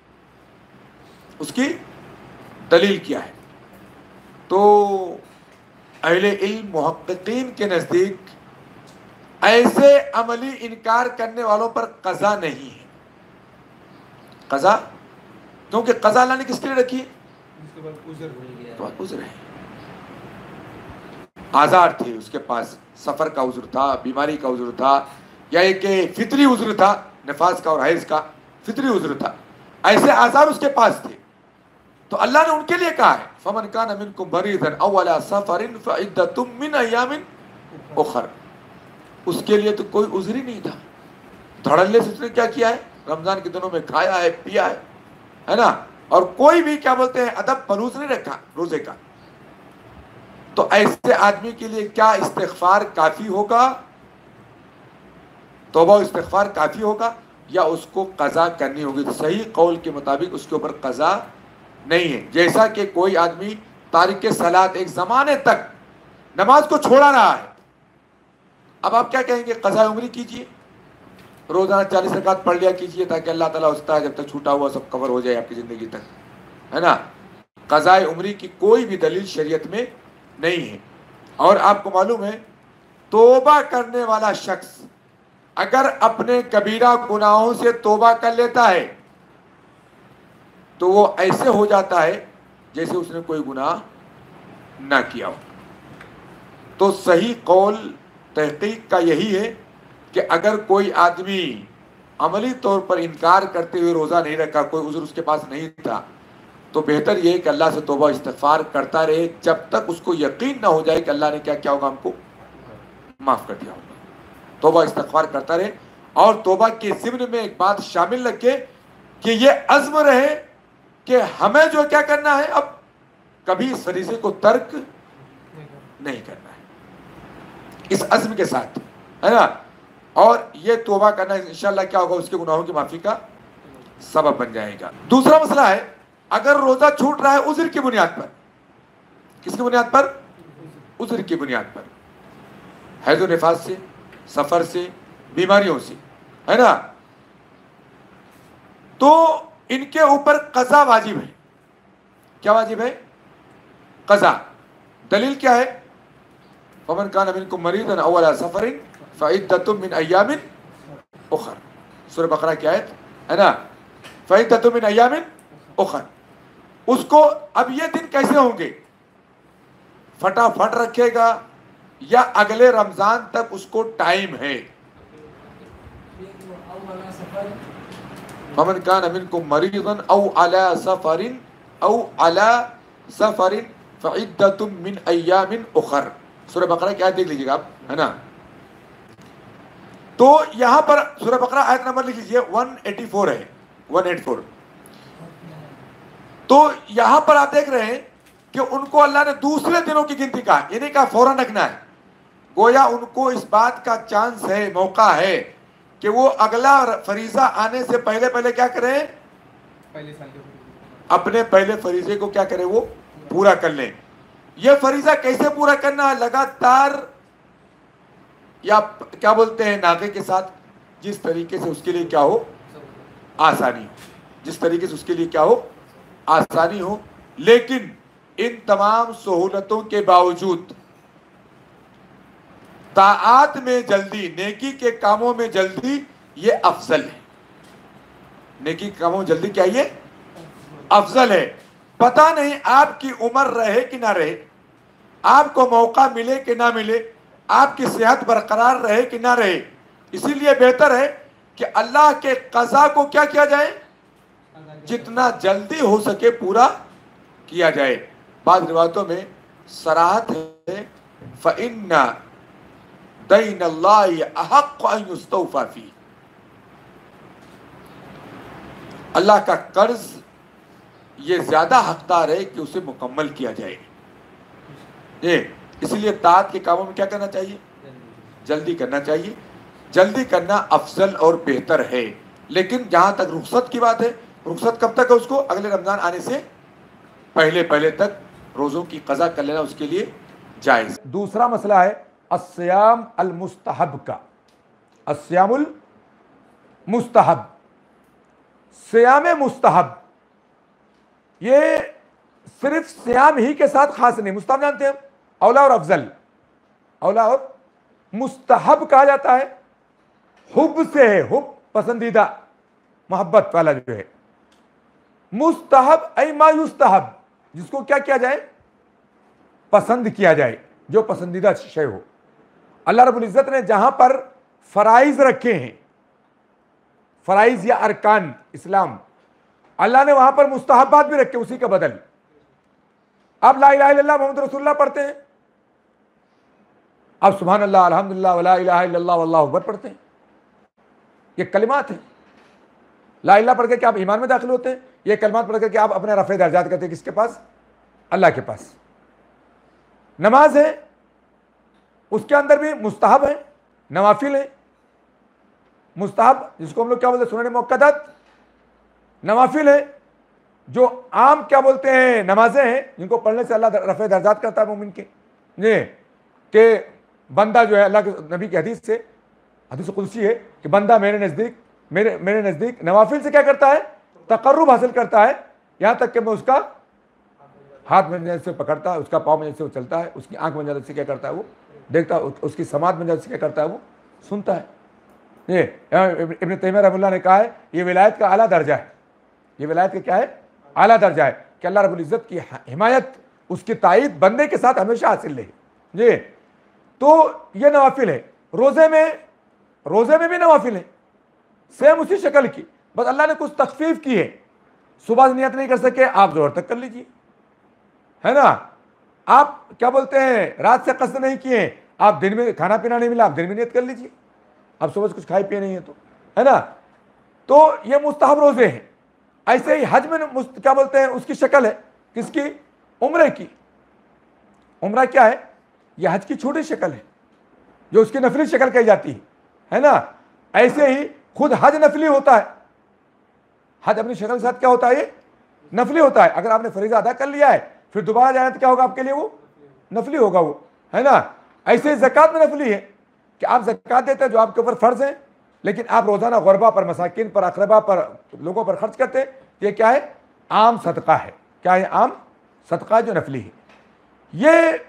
उसकी दलील क्या है? तो अहले इल्म मुहक्किकीन के नज़दीक ऐसे अमली इनकार करने वालों पर कज़ा नहीं है। कज़ा क्योंकि कज़ा अल्लाह ने किसके लिए रखी है? तो उज़्र है, आज़ार थे उसके पास, सफ़र का उज़्र था, बीमारी का उज़्र था, या एक फितरी उज़्र था, नफास का और हैज़ का फितरी उज़्र था, ऐसे आज़ार उसके पास थे। तो अल्लाह ने उनके लिए कहा है, फमन कान मिनकुम मरीज़न औ अला सफ़रिन फ़इद्दतुम मिन अय्यामिन उख़र। उसके लिए तो कोई उज़्र ही नहीं था, धड़ल्ले से उसने क्या किया है? रमज़ान के दिनों में खाया है, पिया है, है ना, और कोई भी क्या बोलते हैं अदब पलूस नहीं रखा रोज़े का। तो ऐसे आदमी के लिए क्या इस्तिग़फ़ार काफ़ी होगा? तौबा इस्तिग़फ़ार काफ़ी होगा या उसको कज़ा करनी होगी? तो सही कौल के मुताबिक उसके ऊपर कज़ा नहीं है। जैसा कि कोई आदमी तारिक सलात एक ज़माने तक नमाज को छोड़ा रहा है, अब आप क्या कहेंगे? कज़ा उम्री कीजिए, रोज़ाना चालीस रकात पढ़ लिया कीजिए, ताकि अल्लाह ताला उसका जब तक छूटा हुआ सब कवर हो जाए आपकी ज़िंदगी तक, है ना। कज़ा उम्री की कोई भी दलील शरीयत में नहीं है। और आपको मालूम है, तौबा करने वाला शख्स अगर अपने कबीरा गुनाहों से तौबा कर लेता है तो वो ऐसे हो जाता है जैसे उसने कोई गुनाह ना किया हो। तो सही कौल तहकीक का यही है कि अगर कोई आदमी अमली तौर पर इनकार करते हुए रोज़ा नहीं रखा, कोई उज़्र उसके पास नहीं था, तो बेहतर यह है कि अल्लाह से तौबा इस्तिग़फ़ार करता रहे जब तक उसको यकीन ना हो जाए कि अल्लाह ने क्या क्या होगा, हमको माफ़ कर दिया होगा। तौबा इस्तिग़फ़ार करता रहे और तौबा के ज़िम्न में एक बात शामिल रखे कि ये अज़्म रहे कि हमें जो क्या करना है, अब कभी इस फरीज़े को तर्क नहीं करना है, इस अज़्म के साथ, है ना। और ये तौबा करना इंशाअल्लाह क्या होगा, उसके गुनाहों की माफ़ी का सबब बन जाएगा। दूसरा मसला है, अगर रोज़ा छूट रहा है उज़्र की बुनियाद पर। किसकी बुनियाद पर? उज़्र की बुनियाद पर, हैज़ व निफास से, सफ़र से, बीमारियों से, है ना। तो इनके ऊपर कज़ा वाजिब है। क्या वाजिब है? कज़ा। दलील क्या है? फमन कान मिनकुम मरीज़न औ अला सफ़रिन फ़इद्दतुम मिन अय्यामिन उख़र, सूरह बक़रा की आयत है ना, फ़इद्दतुम मिन अय्यामिन उख़र। उसको अब ये दिन कैसे होंगे? फटाफट रखेगा या अगले रमज़ान तक उसको टाइम है? फमन कान मिनकुम मरीज़न औ अला सफ़रिन औ अला सफ़रिन फ़इद्दतुम मिन अय्यामिन उख़र, सूरह बक़रा की आयत देख लीजिएगा आप, है ना। तो यहां पर सूरह बक़रा आयत नंबर लिख लीजिए, एक सौ चौरासी है, एक सौ चौरासी। तो यहां पर आप देख रहे हैं कि उनको अल्लाह ने दूसरे दिनों की गिनती कहा, ये नहीं कहा फौरन रखना है। गोया उनको इस बात का चांस है, मौका है कि वो अगला फरीज़ा आने से पहले पहले क्या करें? पहले साल के अपने पहले फरीज़े को क्या करें? वो पूरा कर लें। यह फरीजा कैसे पूरा करना है? लगातार, या क्या बोलते हैं, नागे के साथ, जिस तरीके से उसके लिए क्या हो, आसानी हो, जिस तरीके से उसके लिए क्या हो, आसानी हो। लेकिन इन तमाम सहूलतों के बावजूद ताआत में जल्दी, नेकी के कामों में जल्दी, ये अफजल है। नेकी के कामों में जल्दी क्या ये अफजल है। पता नहीं आपकी उम्र रहे कि ना रहे, आपको मौका मिले कि ना मिले, आपकी सेहत बरकरार रहे कि ना रहे, इसीलिए बेहतर है कि अल्लाह के कज़ा को क्या किया जाए, जितना जल्दी हो सके पूरा किया जाए। बाद रिवायतों में सराहत है, फ़इन्ना दैनल्लाहि अहक़्क़ु अन युस्तौफ़ा फ़ीह, अल्लाह का कर्ज ये ज्यादा हकदार है कि उसे मुकम्मल किया जाए। ये इसलिए ताअत के कामों में क्या करना चाहिए, जल्दी करना चाहिए। जल्दी करना अफजल और बेहतर है। लेकिन जहां तक रुखसत की बात है, रुखसत कब तक है उसको? अगले रमजान आने से पहले पहले तक रोजों की कज़ा कर लेना उसके लिए जायज। दूसरा मसला है अस्सियाम अल मुस्तहब का। अस्सियामुल मुस्तहब, सियाम मुस्तहब, ये सिर्फ सियाम ही के साथ खास नहीं। मुस्तहब जानते हैं, औला और अफजल, औला और मुस्तहब कहा जाता है। हुब से है, हुब पसंदीदा, मोहब्बत वाला जो है। मुस्तहब ऐ मा युस्तहब, जिसको क्या किया जाए, पसंद किया जाए, जो पसंदीदा शय हो। अल्लाह रब्बुल इज्जत ने जहां पर फराइज रखे हैं, फराइज या अरकान इस्लाम, अल्लाह ने वहां पर मुस्तहबात भी रखे उसी का बदल। आप ला इलाहा इल्लल्लाह मोहम्मद रसूलुल्लाह पढ़ते हैं, आप सुभान अल्लाह अल्हम्दुलिल्लाह वला इलाहा इल्लल्लाह वल्लाहु अकबर पढ़ते हैं, ये कलिमात हैं। ला इलाहा पढ़ के आप ईमान में दाखिल होते हैं, ये कलिमात पढ़ के आप अपने रफ़े दर्जात करते हैं, किसके पास? अल्लाह के पास। नमाज है, उसके अंदर भी मुस्तहब है, नवाफिल है। मुस्तहब जिसको हम लोग क्या बोलते हैं, सुनन मुअक्कदात, नवाफिल है जो आम क्या बोलते हैं, नमाजें हैं जिनको पढ़ने से अल्लाह रफ़े दर्जात करता है मोमिन के। ये कि बंदा जो है, अल्लाह के नबी की हदीस से, हदीस कुदसी है कि बंदा मेरे नज़दीक मेरे मेरे नज़दीक नवाफिल से क्या करता है, तक़र्रुब हासिल करता है, यहाँ तक कि मैं उसका हाथ बन जाने से पकड़ता है, उसका पाँव बन जाने से वो चलता है, उसकी आंख बन जाने से क्या करता है वो देखता है, उसकी समात बन जाने से क्या करता है वो सुनता है। ये इब्न तैमिया रहमतुल्लाह ने कहा है ये विलायत का आला दर्जा है। ये विलायत का क्या है? आला दर्जा है कि अल्लाह रब्बुल इज़्ज़त की हिमायत, उसकी ताईद बंदे के साथ हमेशा हासिल रहे। जी, तो ये नवाफिल है। रोज़े में रोज़े में भी नवाफिल है, सेम उसी शक्ल की, बस अल्लाह ने कुछ तखफीफ की है। सुबह से नियत नहीं कर सके, आप जोहर तक कर लीजिए, है ना। आप क्या बोलते हैं, रात से कसद नहीं किए, आप दिन में खाना पीना नहीं मिला, आप दिन में नियत कर लीजिए। आप सुबह से कुछ खाए पिए नहीं है तो, है ना। तो ये मुस्तहब रोजे हैं। ऐसे ही हज में क्या बोलते हैं, उसकी शक्ल है किसकी? उम्रे की। उम्रा क्या है? यह हज की छोटी शक्ल है जो उसकी नफली शक्ल कही जाती है, है ना। ऐसे ही खुद हज नफली होता है। हज अपनी शक्ल के साथ क्या होता है, ये नफली होता है। अगर आपने फरीजा अदा कर लिया है, फिर दोबारा जाए तो क्या होगा आपके लिए, वो नफली होगा वो, है ना। ऐसे ही ज़कात में नफली है कि आप ज़कात देते हैं जो आपके ऊपर फर्ज है, लेकिन आप रोजाना गुरबा पर, मसाकिन पर, अकरबा पर, लोगों पर खर्च करते हैं। ये क्या है? आम सदका है। क्या है? आम सदका जो नफली है। ये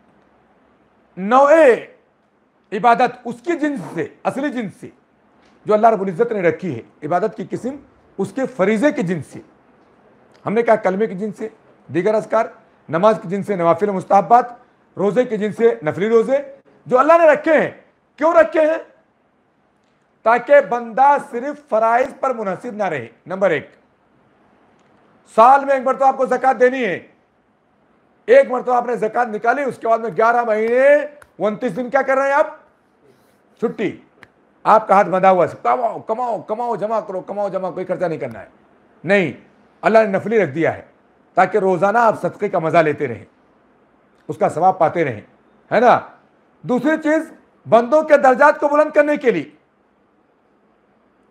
नौए इबादत उसकी जिन्स से, असली जिन्स से जो अल्लाह रब्बुल इज़्ज़त ने रखी है, इबादत की किस्म उसके फरीज़े की जिन्स से। हमने कहा कलमे की जिन्स से दीगर अज़कार, नमाज की जिन्स से नवाफिल मुस्तहब्बात, रोज़े की जिन्स से नफली रोज़े जो अल्लाह ने रखे हैं। क्यों रखे हैं? ताकि बंदा सिर्फ फराइज पर मुनहसिर ना रहे। नंबर एक, साल में एक बार तो आपको ज़कात देनी है, एक बार तो आपने ज़कात निकाली, उसके बाद में ग्यारह महीने उनतीस दिन क्या कर रहे हैं आप? छुट्टी। आपका हाथ बंधा हुआ, कमाओ कमाओ कमाओ, जमा करो, कमाओ जमा, कोई खर्चा नहीं करना है। नहीं, अल्लाह ने नफली रख दिया है ताकि रोजाना आप सदक़े का मजा लेते रहें, उसका सवाब पाते रहें, है ना। दूसरी चीज, बंदों के दर्जात को बुलंद करने के लिए,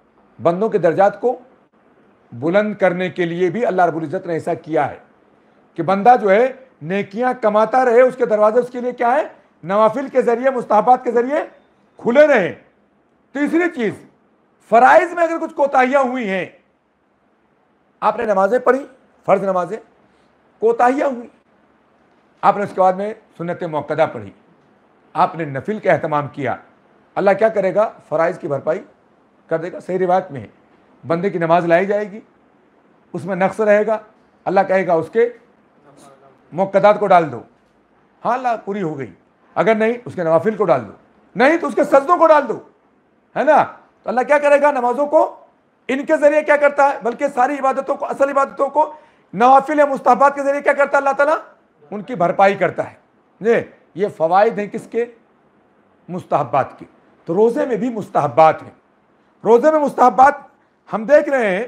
बंदों के दर्जात को बुलंद करने के लिए भी अल्लाह रब्बुल इज़्ज़त ने ऐसा किया है। कि बंदा जो है नेकियां कमाता रहे, उसके दरवाजे उसके लिए क्या है, नवाफिल के जरिए, मुस्ताहबात के जरिए खुले रहे। तीसरी चीज, फराइज में अगर कुछ कोताहियां हुई हैं, आपने नमाजें पढ़ी, फर्ज नमाजें, कोताहियां हुई, आपने उसके बाद में सुन्नत मुअक्कदा पढ़ी, आपने नफिल का एहतमाम किया, अल्लाह क्या करेगा, फराइज की भरपाई कर देगा। सही रिवायत में है, बंदे की नमाज लाई जाएगी, उसमें नक्स रहेगा, अल्लाह कहेगा उसके मुअक्कदात को डाल दो, हाँ अल्लाह पूरी हो गई, अगर नहीं उसके नवाफिल को डाल दो, नहीं तो उसके सजदों को डाल दो, है ना। तो अल्लाह क्या करेगा, नमाजों को इनके जरिए क्या करता है, बल्कि सारी इबादतों को, असल इबादतों को नवाफिल या मुस्ताहबात के जरिए क्या करता है, अल्लाह ताला उनकी भरपाई करता है। ये ये फवाइद हैं किसके, मुस्ताहबात की। तो रोजे में भी मुस्ताहबात हैं। रोजे में मुस्ताहबात हम देख रहे हैं,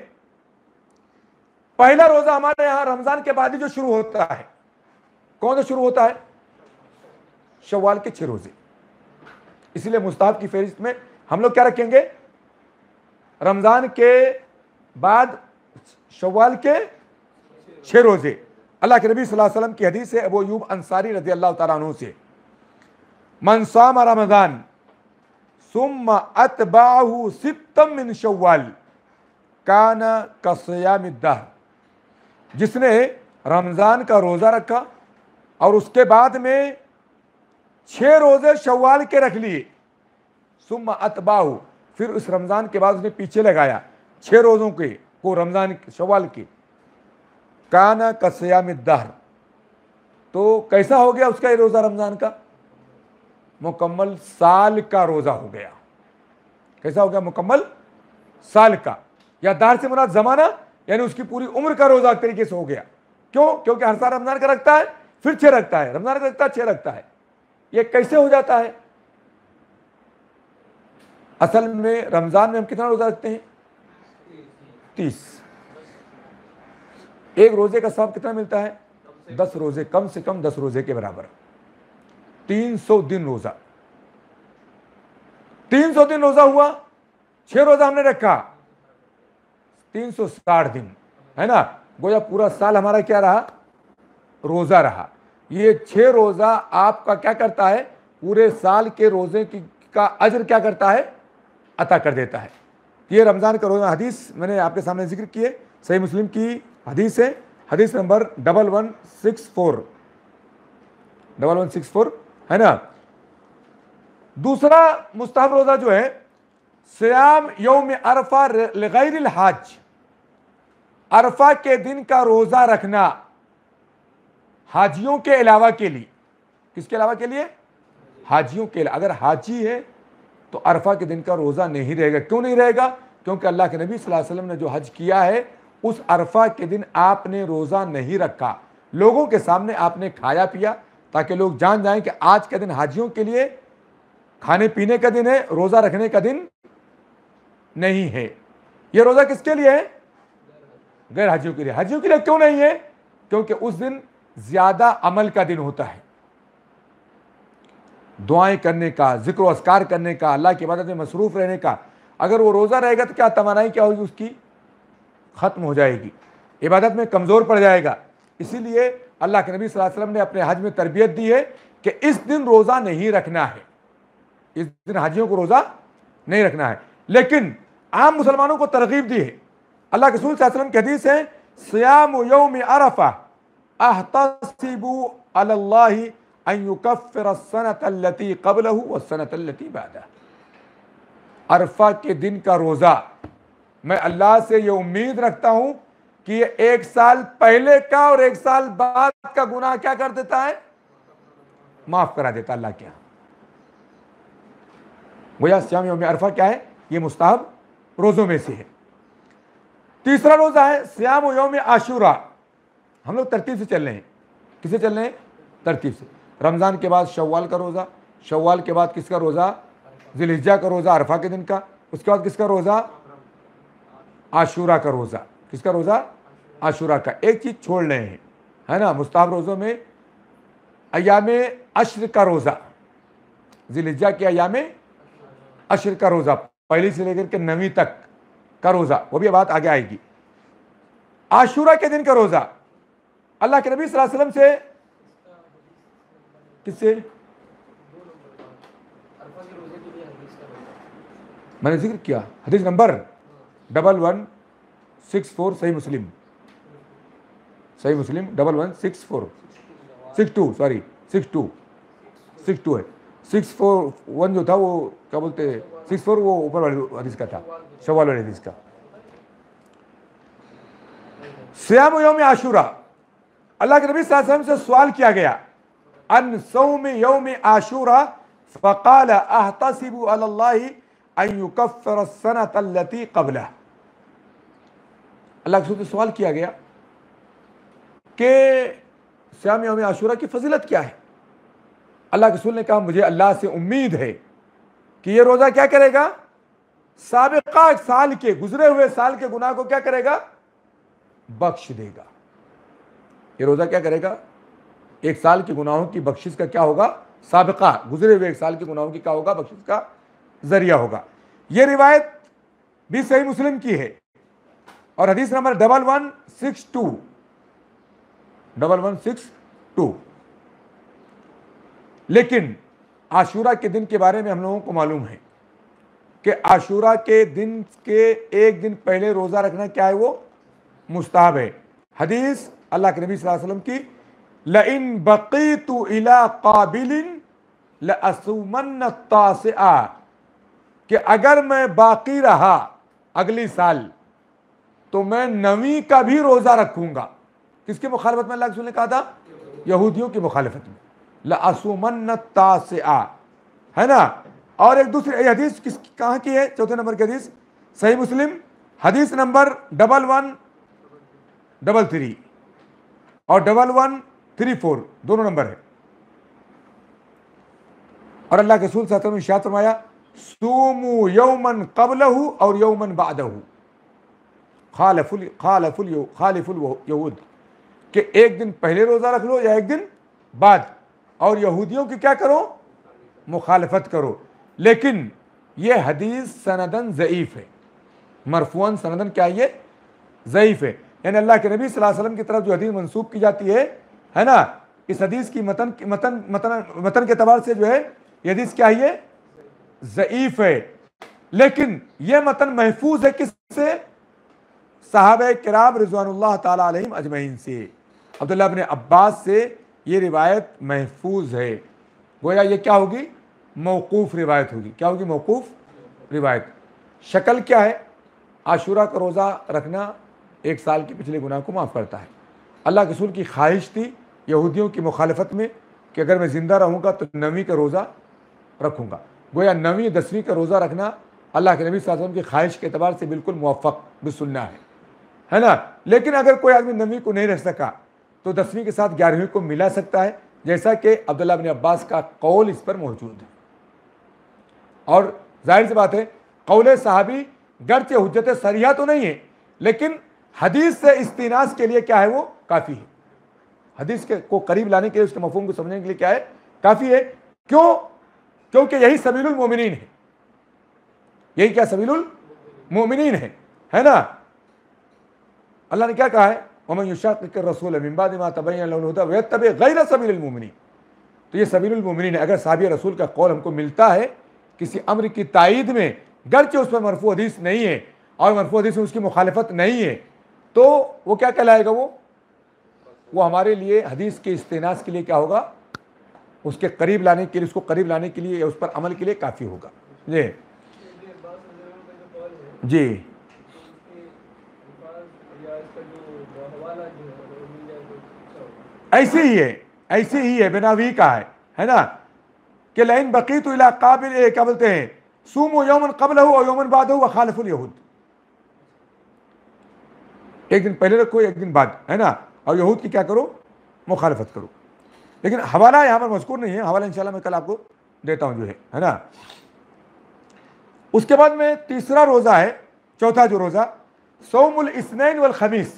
पहला रोजा हमारे यहां रमजान के बाद ही जो शुरू होता है, कौन सा शुरू होता है, शव्वाल के छह रोजे। इसलिए मुस्ताहब की फहरिस्त में हम लोग क्या रखेंगे, रमजान के बाद शव्वाल के छह रोजे। अल्लाह के नबी सल्लल्लाहु अलैहि वसल्लम की हदीस है, अबू अय्यूब अंसारी रज़ी अल्लाह तआला अन्हु से, मन साम रमजान सुम्मा अतबाहु सित्तम मिन शव्वाल काना कसियामिद दहर, जिसने रमजान का रोजा रखा और उसके बाद में छह रोजे शव्वाल के रख लिए, सुम्मा अतबाहु, फिर उस रमजान के बाद उसने पीछे लगाया छह रोजों के को, रमजान शव्वाल के, काना कसियामिद दहर, तो कैसा हो गया उसका ये रोजा रमजान का, मुकम्मल साल का रोजा हो गया। कैसा हो गया, मुकम्मल साल का, या दार से मुराद जमाना, यानी उसकी पूरी उम्र का रोजा एक तरीके से हो गया। क्यों, क्योंकि हर साल रमजान का रखता है, फिर छह रखता है, रमजान का रखता है, छह रखता है। ये कैसे हो जाता है, असल में रमजान में हम कितना रोजा रखते हैं, तीस। एक रोजे का सवाब कितना मिलता है, दस रोजे, कम से कम दस रोजे के बराबर, तीन सौ दिन रोजा, तीन सौ दिन रोजा हुआ, छह रोजा हमने रखा, तीन सौ साठ दिन, है ना, गोया पूरा साल हमारा क्या रहा, रोजा रहा। ये छह रोजा आपका क्या करता है, पूरे साल के रोजे की का अजर क्या करता है, अता कर देता है। ये रमजान का रोजा, हदीस मैंने आपके सामने जिक्र किए, सही मुस्लिम की हदीस है, हदीस number double one six four double one six four है ना। दूसरा मुस्ताहब रोजा जो है, सियाम यौम अरफा लिगैरिल हाज, अरफा के दिन का रोजा रखना हाजियों के अलावा के लिए। किसके अलावा के लिए, हाजियों के अलावा। अगर हाजी है तो अरफा के दिन का रोजा नहीं रहेगा। क्यों नहीं रहेगा, क्योंकि अल्लाह के नबी सल्लल्लाहु अलैहि वसल्लम ने जो हज किया है, उस अरफा के दिन आपने रोजा नहीं रखा, लोगों के सामने आपने खाया पिया, ताकि लोग जान जाएं कि आज का दिन हाजियों के लिए खाने पीने का दिन है, रोजा रखने का दिन नहीं है। यह रोजा किसके लिए है, गैर हाजियों के लिए। हाजियों के लिए क्यों नहीं है, क्योंकि उस दिन ज्यादा अमल का दिन होता है, दुआएं करने का, जिक्र अस्कार करने का, अल्लाह की इबादत में मसरूफ रहने का। अगर वो रोजा रहेगा तो क्या तमन्नाई क्या होगी, उसकी खत्म हो जाएगी, इबादत में कमजोर पड़ जाएगा। इसीलिए अल्लाह के नबी सल्लल्लाहु अलैहि वसल्लम ने अपने हज में तरबियत दी है कि इस दिन रोजा नहीं रखना है, इस दिन हाजियों को रोजा नहीं रखना है। लेकिन आम मुसलमानों को तरगीब दी है। अल्लाह के रसूल सल्लल्लाहु अलैहि वसल्लम की हदीस है, सियाम यौम अरफा अहतसिबु अलल्लाहि अन युकफ्फिर अस्सनत अल्लती क़ब्लहु वस्सनत अल्लती बअदहु। अरफा के दिन का रोजा मैं अल्लाह से ये उम्मीद रखता हूं कि ये एक साल पहले का और एक साल बाद का गुनाह क्या कर देता है, माफ करा देता अल्लाह क्या। गोया सियाम यौम अरफा क्या है, ये मुस्ताहब रोजों में से है। तीसरा रोजा है सियाम यौम आशूरा। हम लोग तरतीब से चल रहे हैं, किसे चल रहे हैं, तरतीब से। रमजान के बाद शव्वाल का रोजा, शव्वाल के बाद किसका रोजा, जिलहिज्जा का रोजा अरफा के दिन का, उसके बाद किसका रोजा, आशूरा का रोजा। किसका रोजा, आशूरा का। एक चीज छोड़ रहे हैं, है ना, मुस्ताहब रोजों में अयामे अश्र का रोजा, जिलहिज्जा के अयामे अश्र का रोजा, पहली से लेकर के नवीं तक का रोजा, वो भी बात आगे आएगी। आशूरा के दिन का रोजा, अल्लाह के नबी सल्लल्लाहु अलैहि वसल्लम से, किससे? मैंने जिक्र किया हदीस number double one six four, सही मुस्लिम, सही Muslim double one six four six two sorry six two six two है, सिक्स फोर वन जो था वो क्या बोलते हैं, सिक्स फोर वो ऊपर वाले हदीस का था, शवाल वाले हदीस का। सियाम यौम आशूरा, अल्लाह के नबी सल्लल्लाहु अलैहि वसल्लम से सवाल किया गया, अन सौम यौम आशूरा फ़क़ाल अहतसिबु अलल्लाहि अन युकफ्फिर अस्सनत अल्लती क़ब्लह। अल्लाह के रसूल से सवाल किया गया कि सियाम यौम आशूरा की फजीलत क्या है। अल्लाह के रसूल ने कहा, मुझे अल्लाह से उम्मीद है कि ये रोज़ा क्या करेगा, साबिक़ा साल के, गुजरे हुए साल के गुनाह को क्या करेगा, बख्श देगा। ये रोज़ा क्या करेगा, एक साल के गुनाहों की बख्शिश का क्या होगा, साबिक़ा, गुजरे हुए एक साल के गुनाहों की क्या होगा, बख्शिश का जरिया होगा। ये रिवायत भी सही मुस्लिम की है और हदीस number double one six two double one six two. लेकिन आशूरा के दिन के बारे में हम लोगों को मालूम है कि आशूरा के दिन के एक दिन पहले रोज़ा रखना क्या है, वो मुस्ताहब है। हदीस अल्लाह के नबी सल्लल्लाहु अलैहि वसल्लम की, लइन बक़ीतु इला क़ाबिलिन लअसूमन्न तासिआ, कि अगर मैं बाकी रहा अगली साल तो मैं नवी का भी रोज़ा रखूंगा। किसके मुखालफत में अल्लाह के रसूल ने कहा था, यहूदियों की मुखालफत में, लअसूमन्न तासिआ, है ना। और एक दूसरी हदीस किस कहाँ की है, चौथे नंबर की हदीस सही मुस्लिम हदीस number double one double three और डबल वन थ्री फोर दोनों नंबर है। और अल्लाह के रसूल सल्लल्लाहु अलैहि वसल्लम ने इरशाद फरमाया, सूमू यौमन क़ब्लहु और यौमन बादहु खालिफुल खालिफुल खालिफुल यहूद, कि एक दिन पहले रोज़ा रख लो या एक दिन बाद, और यहूदियों की क्या करो, मुखालफत करो। लेकिन यह हदीस सनदन ज़ईफ़ है, मरफूअन सनदन क्या है, ये ज़ईफ़ है। यानी अल्लाह के नबी सल्लल्लाहु अलैहि वसल्लम की तरफ जो हदीस मंसूब की जाती है है ना, इस हदीस की मतन मतन मतन मतन के अतबार से जो है ये हदीस क्या है, ज़ईफ़ है। लेकिन यह मतन महफूज है किससे, सहाबे किराम रिज़वानुल्लाह ताला अलैहिम अजमईन से। अब्दुल्लाह इब्न अब्बास से ये रिवायत महफूज है, गोया ये क्या होगी, मौकूफ़ रिवायत होगी। क्या होगी, मौकूफ़ रिवायत। शक्ल क्या है, आशूरा का रोज़ा रखना एक साल के पिछले गुनाह को माफ़ करता है। अल्लाह के रसूल की ख्वाहिश थी यहूदियों की मुखालफत में कि अगर मैं ज़िंदा रहूँगा तो नवी का रोज़ा रखूँगा। गोया नवी दसवीं का रोज़ा रखना अल्लाह के नबी सल्लल्लाहु अलैहि वसल्लम की ख्वाहिश के एतबार से बिल्कुल मुवफ़्फ़क़ बिसुन्ना है, है ना। लेकिन अगर कोई आदमी नवी को नहीं रख सका तो दसवीं के साथ ग्यारहवीं को मिला सकता है, जैसा कि अब्दुल्लाह इब्न अब्बास का कौल इस पर मौजूद है। और जाहिर सी बात है, कौल सहाबी गर्चे हुज्जत सरिया तो नहीं है, लेकिन हदीस से इस्तिनास के लिए क्या है, वो काफ़ी है। हदीस के को करीब लाने के लिए, उसके मफहूम को समझने के लिए क्या है, काफ़ी है। क्यों, क्योंकि यही सबीलुल मोमिनीन है, यही क्या सबीलुल मोमिनीन है, है ना। अल्लाह ने क्या कहा है, वमन युशाक़िक़िर रसूल मिन बादि मा तबय्यन लहुल हुदा व यत्तबि गैर सबीलिल मोमिनीन। तो ये सबीलुल मोमिनीन है। अगर साहबी रसूल का कौल हमको मिलता है किसी अम्र की तायीद में, गर्चे उस पर मरफू हदीस नहीं है और मरफू हदीस में उसकी मुखालफत नहीं है, तो वो क्या कहलाएगा, वो वो हमारे लिए हदीस के इस्तिनास के लिए क्या होगा, उसके करीब लाने के लिए, उसको करीब लाने के लिए या उस पर अमल के लिए काफ़ी होगा। जी जी ऐसे ही है, ऐसे ही है, बिनावी का है, है ना, कि लइन बक़ीतु इला क़ाबिल, क्या बोलते हैं, सूमू यौमन क़ब्लहु और यौमन बादहु व खालिफुल यहूद, एक दिन पहले रखो एक दिन बाद, है ना, और यहूद की क्या करो, मुखालफत करो। लेकिन हवाला यहाँ पर मज़कूर नहीं है, हवाला इंशाल्लाह मैं कल आपको देता हूँ जो है, है ना। उसके बाद में तीसरा रोज़ा है, चौथा जो रोज़ा, सौमुल इस्नैन वल खमीस,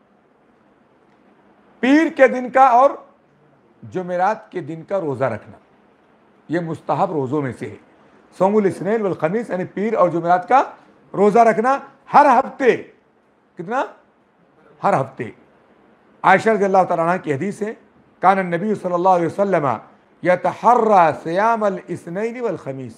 पीर के दिन का और जुमेरात के दिन का रोज़ा रखना, यह मुस्तहब रोज़ों में से है। सौमुल इस्नैन वल खमीस यानी पीर और जुमेरात का रोज़ा रखना हर हफ्ते, कितना, हर हफ्ते। आयशा रज़ियल्लाहु तआला अन्हा की हदीस है, कान नबी सल्लल्लाहु अलैहि वसल्लम यतहर्रा सियाम अल इस्नैन वल खमीस।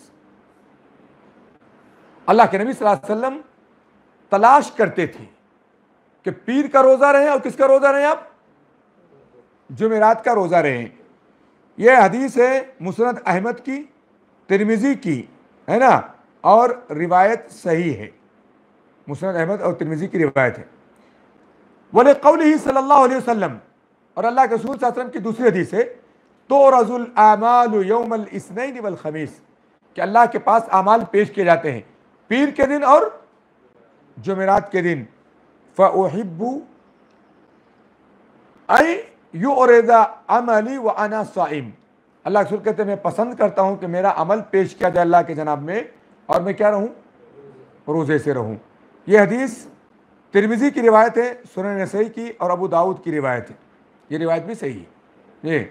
अल्लाह के नबी सल्लल्लाहु अलैहि वसल्लम तलाश करते थे कि पीर का रोजा रहे और किसका रोजा रहे, आप जुमेरात का रोजा रहे। यह हदीस है मुस्नद अहमद की, तिरमिजी की, है ना, और रिवायत सही है। मुस्नद अहमद और तिरमिजी की रिवायत है। वले कौलिही सल्लल्लाहु अलैहि वसल्लम, और अल्लाह के रसूल सल्लल्लाहु अलैहि वसल्लम की दूसरी हदीस है, तो रजुल आमालु यौमल इस्नैन वल खमीस, कि अल्लाह के पास आमाल पेश किए जाते हैं पीर के दिन और जुमेरात के दिन। फ़उहिब्बु अय युरदा अमली व अना साइम, अल्लाह के रसूल कहते हैं मैं पसंद करता हूं कि मेरा अमल पेश किया जाए अल्लाह के जनाब में और मैं क्या रहूं, रोजे से रहूं। यह हदीस तिरमिजी की रिवायत है, सुनन नसई की और अबू दाऊद की रिवायत है। ये रिवायत भी सही है। ये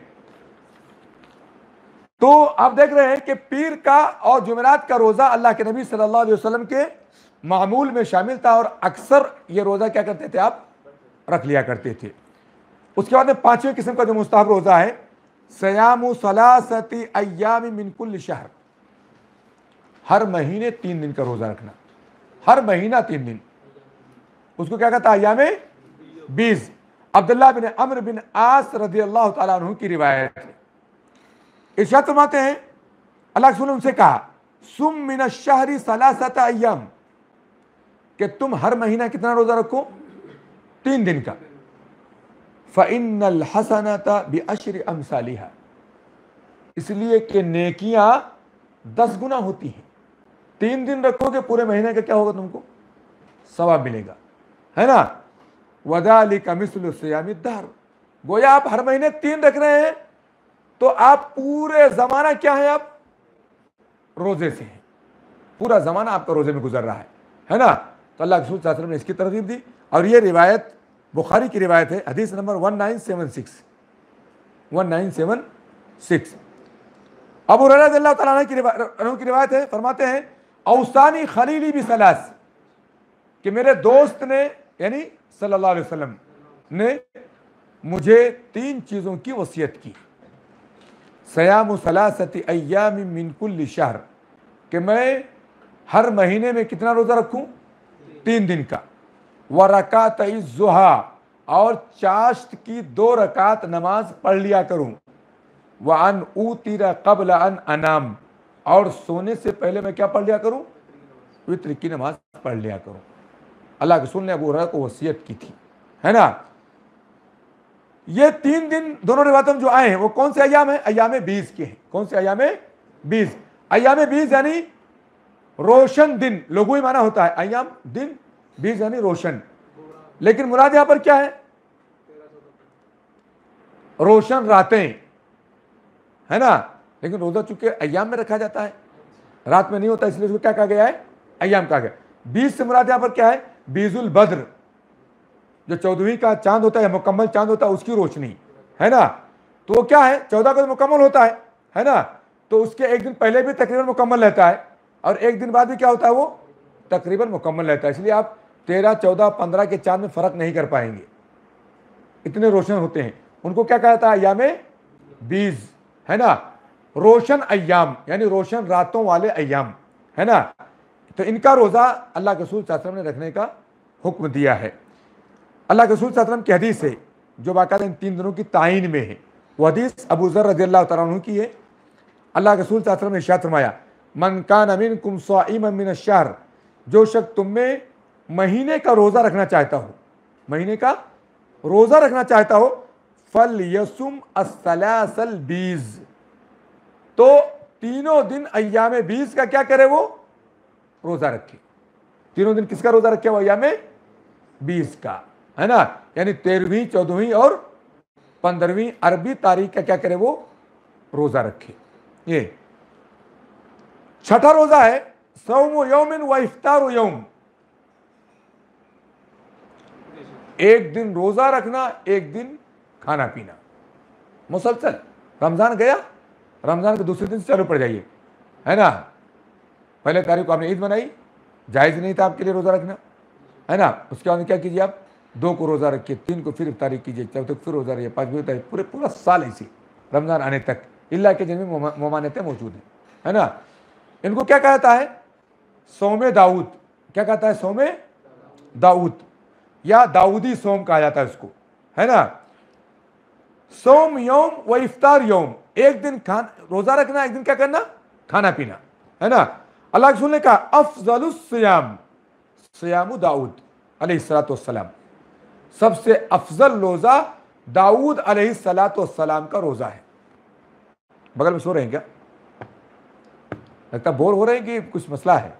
तो आप देख रहे हैं कि पीर का और जुमेरात का रोजा अल्लाह के नबी सल्लल्लाहु अलैहि वसल्लम के मामूल में शामिल था और अक्सर ये रोजा क्या करते थे, आप रख लिया करते थे। उसके बाद में पांचवें किस्म का जो मुस्ताहब रोजा है, सयामु सलासती अय्यामी मिन कुल्ल शहर, हर महीने तीन दिन का रोजा रखना, हर महीना तीन दिन, उसको क्या कहता है, अय्यामे बीस। अब्दुल्लाह बिन अम्र बिन आस रज़ियल्लाहु ताला अन्हु की रिवायत है। इरशाद फरमाते हैं अल्लाह के रसूल ने उनसे कहा, सुम मिन अश-शहरी सलासता अय्याम, कि तुम हर महीना कितना रोजा रखो, तीन दिन का। फ़इन्नल हसनता बिअश्रि अमसालिहा, इसलिए कि नेकियां दस गुना होती हैं। तीन दिन रखोगे पूरे महीने का क्या होगा, तुमको सवाब मिलेगा, है ना। वज़ालिका मिस्लु सियामि दहर, गोया आप हर महीने तीन रख रहे हैं तो आप पूरे जमाना क्या है, आप रोजे से हैं, पूरा जमाना आपका रोजे में गुजर रहा है, है ना। तो अल्लाह के रसूल सल्लल्लाहु अलैहि वसल्लम ने इसकी तरगीब दी और ये रिवायत बुखारी की रिवायत है, हदीस number one nine seven six one nine seven six. Abu Huraira रज़ियल्लाहु तआला अन्हु की रिवायत है, फरमाते हैं औसानी खलीली बिसलास, कि मेरे दोस्त ने यानी सल्लल्लाहु अलैहि वसल्लम ने मुझे तीन चीज़ों की वसीयत की। सयामु सलासति अय्यामी मिन कुल्ली शहर, कि मैं हर महीने में कितना रोज़ा रखूं, तीन दिन का। व रकात ज़ुहा, और चाश्त की दो रकात नमाज पढ़ लिया करूं। व अन ऊतिरा क़ब्ल अन अनाम, और सोने से पहले मैं क्या पढ़ लिया करूं, वित्र की नमाज पढ़ लिया करूं। अल्लाह के रसूल ने अबू हुरैरा को वसीयत की थी, है ना। ये तीन दिन दोनों रिवायतों में जो आए हैं वो कौन से अय्याम है, अय्याम बीस के हैं। कौन से अय्याम बीस, अय्याम बीस यानी रोशन दिन, लोगों ही माना होता है अय्याम दिन, बीस यानी रोशन, लेकिन मुराद यहां पर क्या है, रोशन रातें, है ना। लेकिन रोजा चूंकि अय्याम में रखा जाता है, रात में नहीं होता, इसलिए उसको क्या कहा गया है, अय्याम कहा गया। बीस से मुराद यहां पर क्या है, बीजुल बद्र, जो चौदहवीं का चांद होता है, मुकम्मल चांद होता है, उसकी रोशनी, है ना। तो वो क्या है, चौदह को तो मुकम्मल होता है, है ना। तो उसके एक दिन पहले भी तकरीबन मुकम्मल रहता है और एक दिन बाद भी क्या होता है, वो तकरीबन मुकम्मल रहता है। इसलिए आप तेरह चौदह पंद्रह के चांद में फ़र्क नहीं कर पाएंगे, इतने रोशन होते हैं। उनको क्या कहता है, अय्याम बीस, है ना, रोशन अय्याम यानी रोशन रातों वाले अय्याम, है ना। तो इनका रोज़ा अल्लाह के रसूल सल्लल्लाहु अलैहि वसल्लम ने रखने का हुक्म दिया है। अल्लाह के रसूल सल्लल्लाहु अलैहि वसल्लम की हदीस है जो बाकायदा इन तीन दिनों की तायीन में है। वो हदीस अबू ज़र रज़ियल्लाहु तआला अन्हु की है। अल्लाह के रसूल सल्लल्लाहु अलैहि वसल्लम ने इरशाद फरमाया, मन कान मिनकुम साइमन मिन अश-शहर, जो शख्स तुम में महीने का रोज़ा रखना चाहता हो, महीने का रोज़ा रखना चाहता हो, फल यसुम अस्सलासल बीस, तो तीनों दिन अय्याम बीस का क्या करे, वो रोज़ा रखे। तीनों दिन किसका रोज़ा रखे, वो अय्याम बीस का, है ना। यानी तेरहवीं चौदहवीं और पंद्रहवीं अरबी तारीख का क्या करे, वो रोज़ा रखे। ये छठा रोज़ा है सौमु यौमिन व इफ्तारु यौम, एक दिन रोज़ा रखना, एक दिन खाना पीना मुसलसल। रमज़ान गया, रमज़ान के दूसरे दिन से चालू पड़ जाइए, है ना। पहले तारीख को आपने ईद मनाई, जायज़ नहीं था आपके लिए रोज़ा रखना, है ना। उसके बाद क्या कीजिए, आप दो को रोज़ा रखिए, तीन को फिर इफ्तारी कीजिए, चौथे को फिर रोज़ा रखिए, पाँच को इफ्तारी, पूरे पूरा साल ऐसी रमज़ान आने तक, इल्ला के जिनमें ममानतें मौजूद हैं, है ना। इनको क्या कहता है? सोम दाऊद। क्या कहता है? सोम दाऊद या दाऊदी सोम कहा जाता है उसको, है ना। सोम यौम व इफ्तार यौम, एक दिन खान रोजा रखना, एक दिन क्या करना? खाना पीना, है ना। अल्लाह के रसूल ने कहा अफजलुस सियाम सियामु दाऊद अलैहिस्सलातु वस्सलाम, सबसे अफजल रोजा दाऊद अलैहिस्सलातु वस्सलाम का रोजा है। बगल में सो रहे हैं क्या? लगता बोर हो रहे हैं कि कुछ मसला है?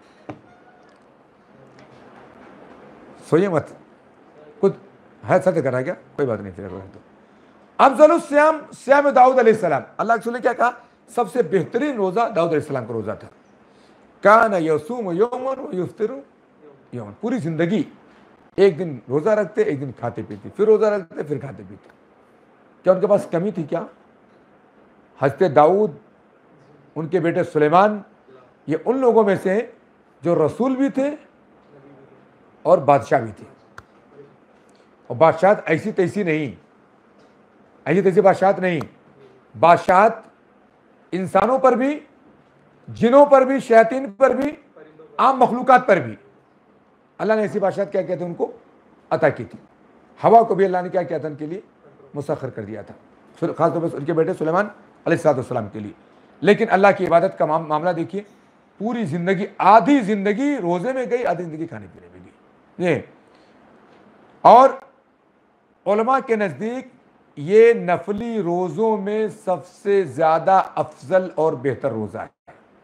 सोइए मत, कुछ है सत्य कर रहा है क्या? कोई बात नहीं, फिर तो अफजलुस सियाम सियाम दाऊद अलैहिस्सलाम, अल्लाह के रसूल ने क्या कहा? सबसे बेहतरीन रोजा दाऊद अलैहिस्सलाम का रोजा था। कान यसूम यौमन व युफ्तिरु यौमन, पूरी जिंदगी एक दिन रोजा रखते, एक दिन खाते पीते, फिर रोजा रखते, फिर खाते पीते। क्या उनके पास कमी थी क्या? हज़रत दाऊद, उनके बेटे सुलेमान, ये उन लोगों में से जो रसूल भी थे और बादशाह भी थे। और बादशाहत ऐसी तैसी नहीं, ऐसी तैसी बादशाहत नहीं, बादशाहत इंसानों पर भी, जिनों पर भी, शैतान पर भी, आम मखलूकात पर भी अल्लाह ने ऐसी बादशाहत क्या कहते हैं उनको अता की थी। हवा को भी अल्लाह ने क्या किया था उनके लिए? मुसख्खर कर दिया था, खासतौर पर उनके बेटे सुलेमान अलैहिस्सलाम के लिए। लेकिन अल्लाह की इबादत का मामला देखिए, पूरी जिंदगी, आधी जिंदगी रोजे में गई, आधी जिंदगी खाने पीने में गई ये। और उलमा के नज़दीक ये नफली रोज़ों में सबसे ज़्यादा अफजल और बेहतर रोज़ा है,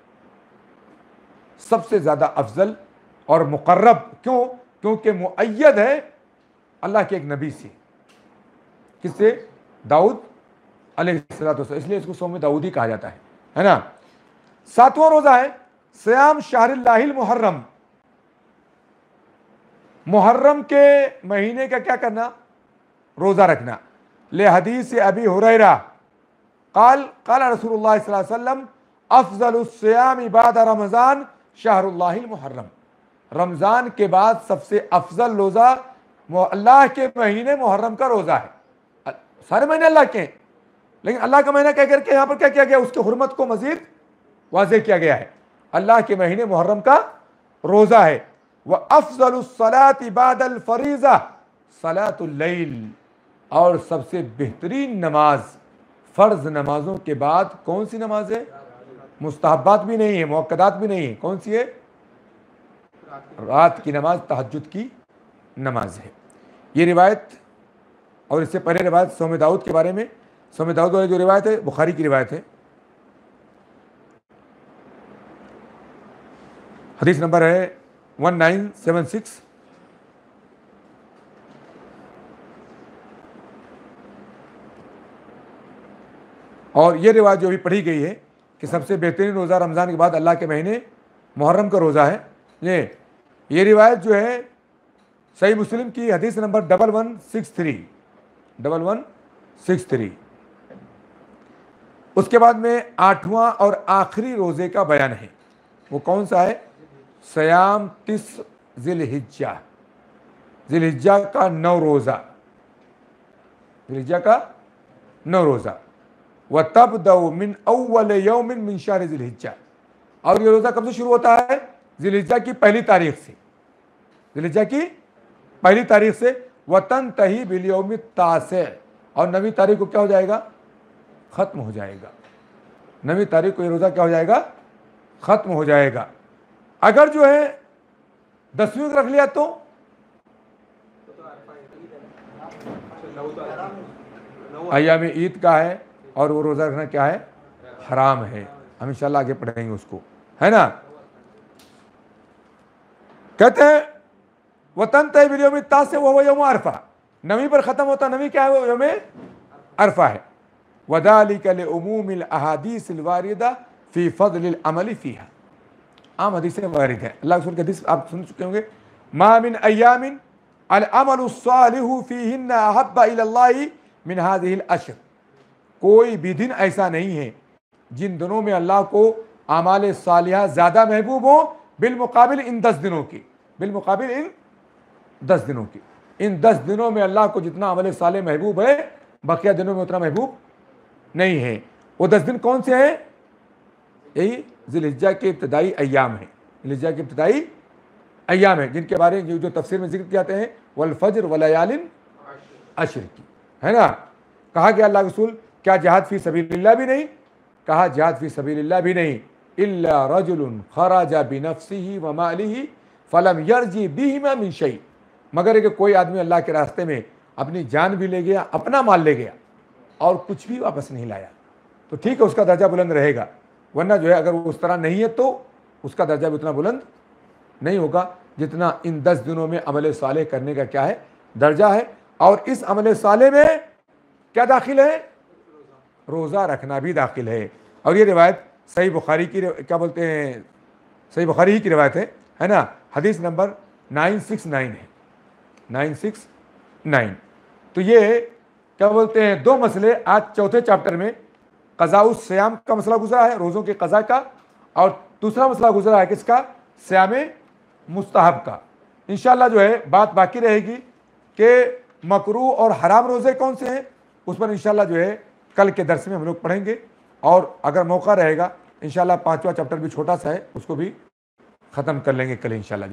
सबसे ज़्यादा अफजल और मुकर्रब। क्यों? क्योंकि मुअय्यद है अल्लाह के एक नबी से, किससे? दाऊद अलैहिस्सलाम, इसलिए इसको सोम दाऊदी कहा जाता है, है ना। सातवां रोज़ा है सियाम शहरिल्लाहिल मुहर्रम, मुहर्रम के महीने का क्या करना? रोज़ा रखना। ले हदीस अबी हुरैरा काल काल रसूलुल्लाह सल्लल्लाहु अलैहि वसल्लम अफजलुस सियाम बाद रमज़ान शहरुल्लाहिल मुहर्रम, रमज़ान के बाद सबसे अफजल रोज़ा अल्लाह के महीने मुहर्रम का रोज़ा है। सारे महीने अल्लाह के, लेकिन अल्लाह का महीना कह करके यहाँ पर क्या किया गया? उसकी हुर्मत को मजीद वाज़ेह किया गया है। अल्लाह के महीने मुहर्रम का रोज़ा है। वह अफजलुस सलाति बादल फरीज़ा सलातुल लैल, और सबसे बेहतरीन नमाज फ़र्ज़ नमाजों के बाद कौन सी नमाज है? मुस्तहब्बात भी नहीं है, मुअक्कदात भी नहीं है, कौन सी है? रात की नमाज, तहज्जुद की नमाज है। ये रिवायत और इससे पहले रिवायत सोम दाऊद के बारे में, सोम दाऊद वाली जो रिवायत है बुखारी की रिवायत है, हदीस नंबर है वन नाइन सेवन सिक्स। और ये रिवायत जो भी पढ़ी गई है कि सबसे बेहतरीन रोज़ा रमज़ान के बाद अल्लाह के महीने मुहर्रम का रोज़ा है, ये ये रिवायत जो है सही मुस्लिम की हदीस number double one six three double one six three. उसके बाद में आठवां और आखिरी रोज़े का बयान है, वो कौन सा है? सयाम तिस ज़िलहिज्जा, ज़िलहिज्जा का नौ रोज़ा, ज़िलहिज्जा का नौ रोज़ा। व तबदउ मिन अव्वल यौमिन मिन शहर ज़िलहिज्जा, और ये रोज़ा कब से शुरू होता है? ज़िलहिज्जा की पहली तारीख से, ज़िलहिज्जा की पहली तारीख से। व तंतही बिल यौमि तासे, और नवीं तारीख को क्या हो जाएगा? ख़त्म हो जाएगा। नवीं तारीख को ये रोज़ा क्या हो जाएगा? ख़त्म हो जाएगा। अगर जो है दसवीं को रख लिया तो अय्याम ईद का है, और वो रोज़ा रखना क्या है? हराम है। हम इंशाल्लाह आगे पढ़ेंगे उसको, है ना। कहते हैं वतन तयम से वो यौम अरफा, नवी पर ख़त्म होता, नवी क्या है? वो यौम अरफा है। वदालिका लिउमूमिल अहादीसिल वारिदा फी फ़ज़लिल अमली फ़ीहा, आम हदीसें वारिद है। अल्लाह के हदीस आप सुन चुके होंगे, मा मिन अय्यामिन अल अमलु सालिहु फ़ीहिन्ना अहब्बा इलल्लाहि मिन हाज़िहिल अश्र, कोई भी दिन ऐसा नहीं है जिन दिनों में अल्लाह को आमाल सालिहा ज़्यादा महबूब हो बिलमुकाबिल इन दस दिनों की, बिलमुकाबिल इन दस दिनों की। इन दस दिनों में अल्लाह को जितना अमल साले महबूब है बकिया दिनों में उतना महबूब नहीं है। वो दस दिन कौन से हैं? यही ज़िलहिज्जा के इब्तदाई अय्याम है, ज़िलहिज्जा के इब्तदाई अय्याम है, जिनके बारे में जो तफसीर में जिक्र किए जाते हैं वल फज्र व लयालिन अश्र की, है ना। कहा गया अल्लाह के रसूल क्या जिहाद फी सबीलिल्लाह भी नहीं? कहा जिहाद फी सबीलिल्लाह भी नहीं, इल्ला रजुलुन खराजा बिनफ्सिही व मालिही फलम यरजी बिहिमा मिन शै, मगर कि कोई आदमी अल्लाह के रास्ते में अपनी जान भी ले गया, अपना माल ले गया और कुछ भी वापस नहीं लाया, तो ठीक है, उसका दर्जा बुलंद रहेगा। वरना जो है अगर वो उस तरह नहीं है तो उसका दर्जा भी उतना बुलंद नहीं होगा जितना इन दस दिनों में अमल साले करने का क्या है, दर्जा है। और इस अमल साले में क्या दाखिल है? रोज़ा रखना भी दाखिल है। और ये रिवायत सही बुखारी की, क्या बोलते हैं, सही बुखारी ही की रिवायत है, है ना। हदीस नंबर नाइन सिक्स नाइन है, नाइन सिक्स नाइन। तो ये क्या बोलते हैं, दो मसले आज चौथे चैप्टर में क़ज़ाउस सियाम का मसला गुजरा है, रोज़ों के क़ज़ा का, और दूसरा मसला गुजरा है किसका? सियाम मुस्तहब का। इंशाअल्लाह जो है बात बाकी रहेगी कि मकरूह और हराम रोज़े कौन से हैं, उस पर इंशाअल्लाह जो है कल के दर्स में हम लोग पढ़ेंगे। और अगर मौका रहेगा इंशाअल्लाह पाँचवा चैप्टर भी छोटा सा है, उसको भी ख़त्म कर लेंगे कल इंशाअल्लाह।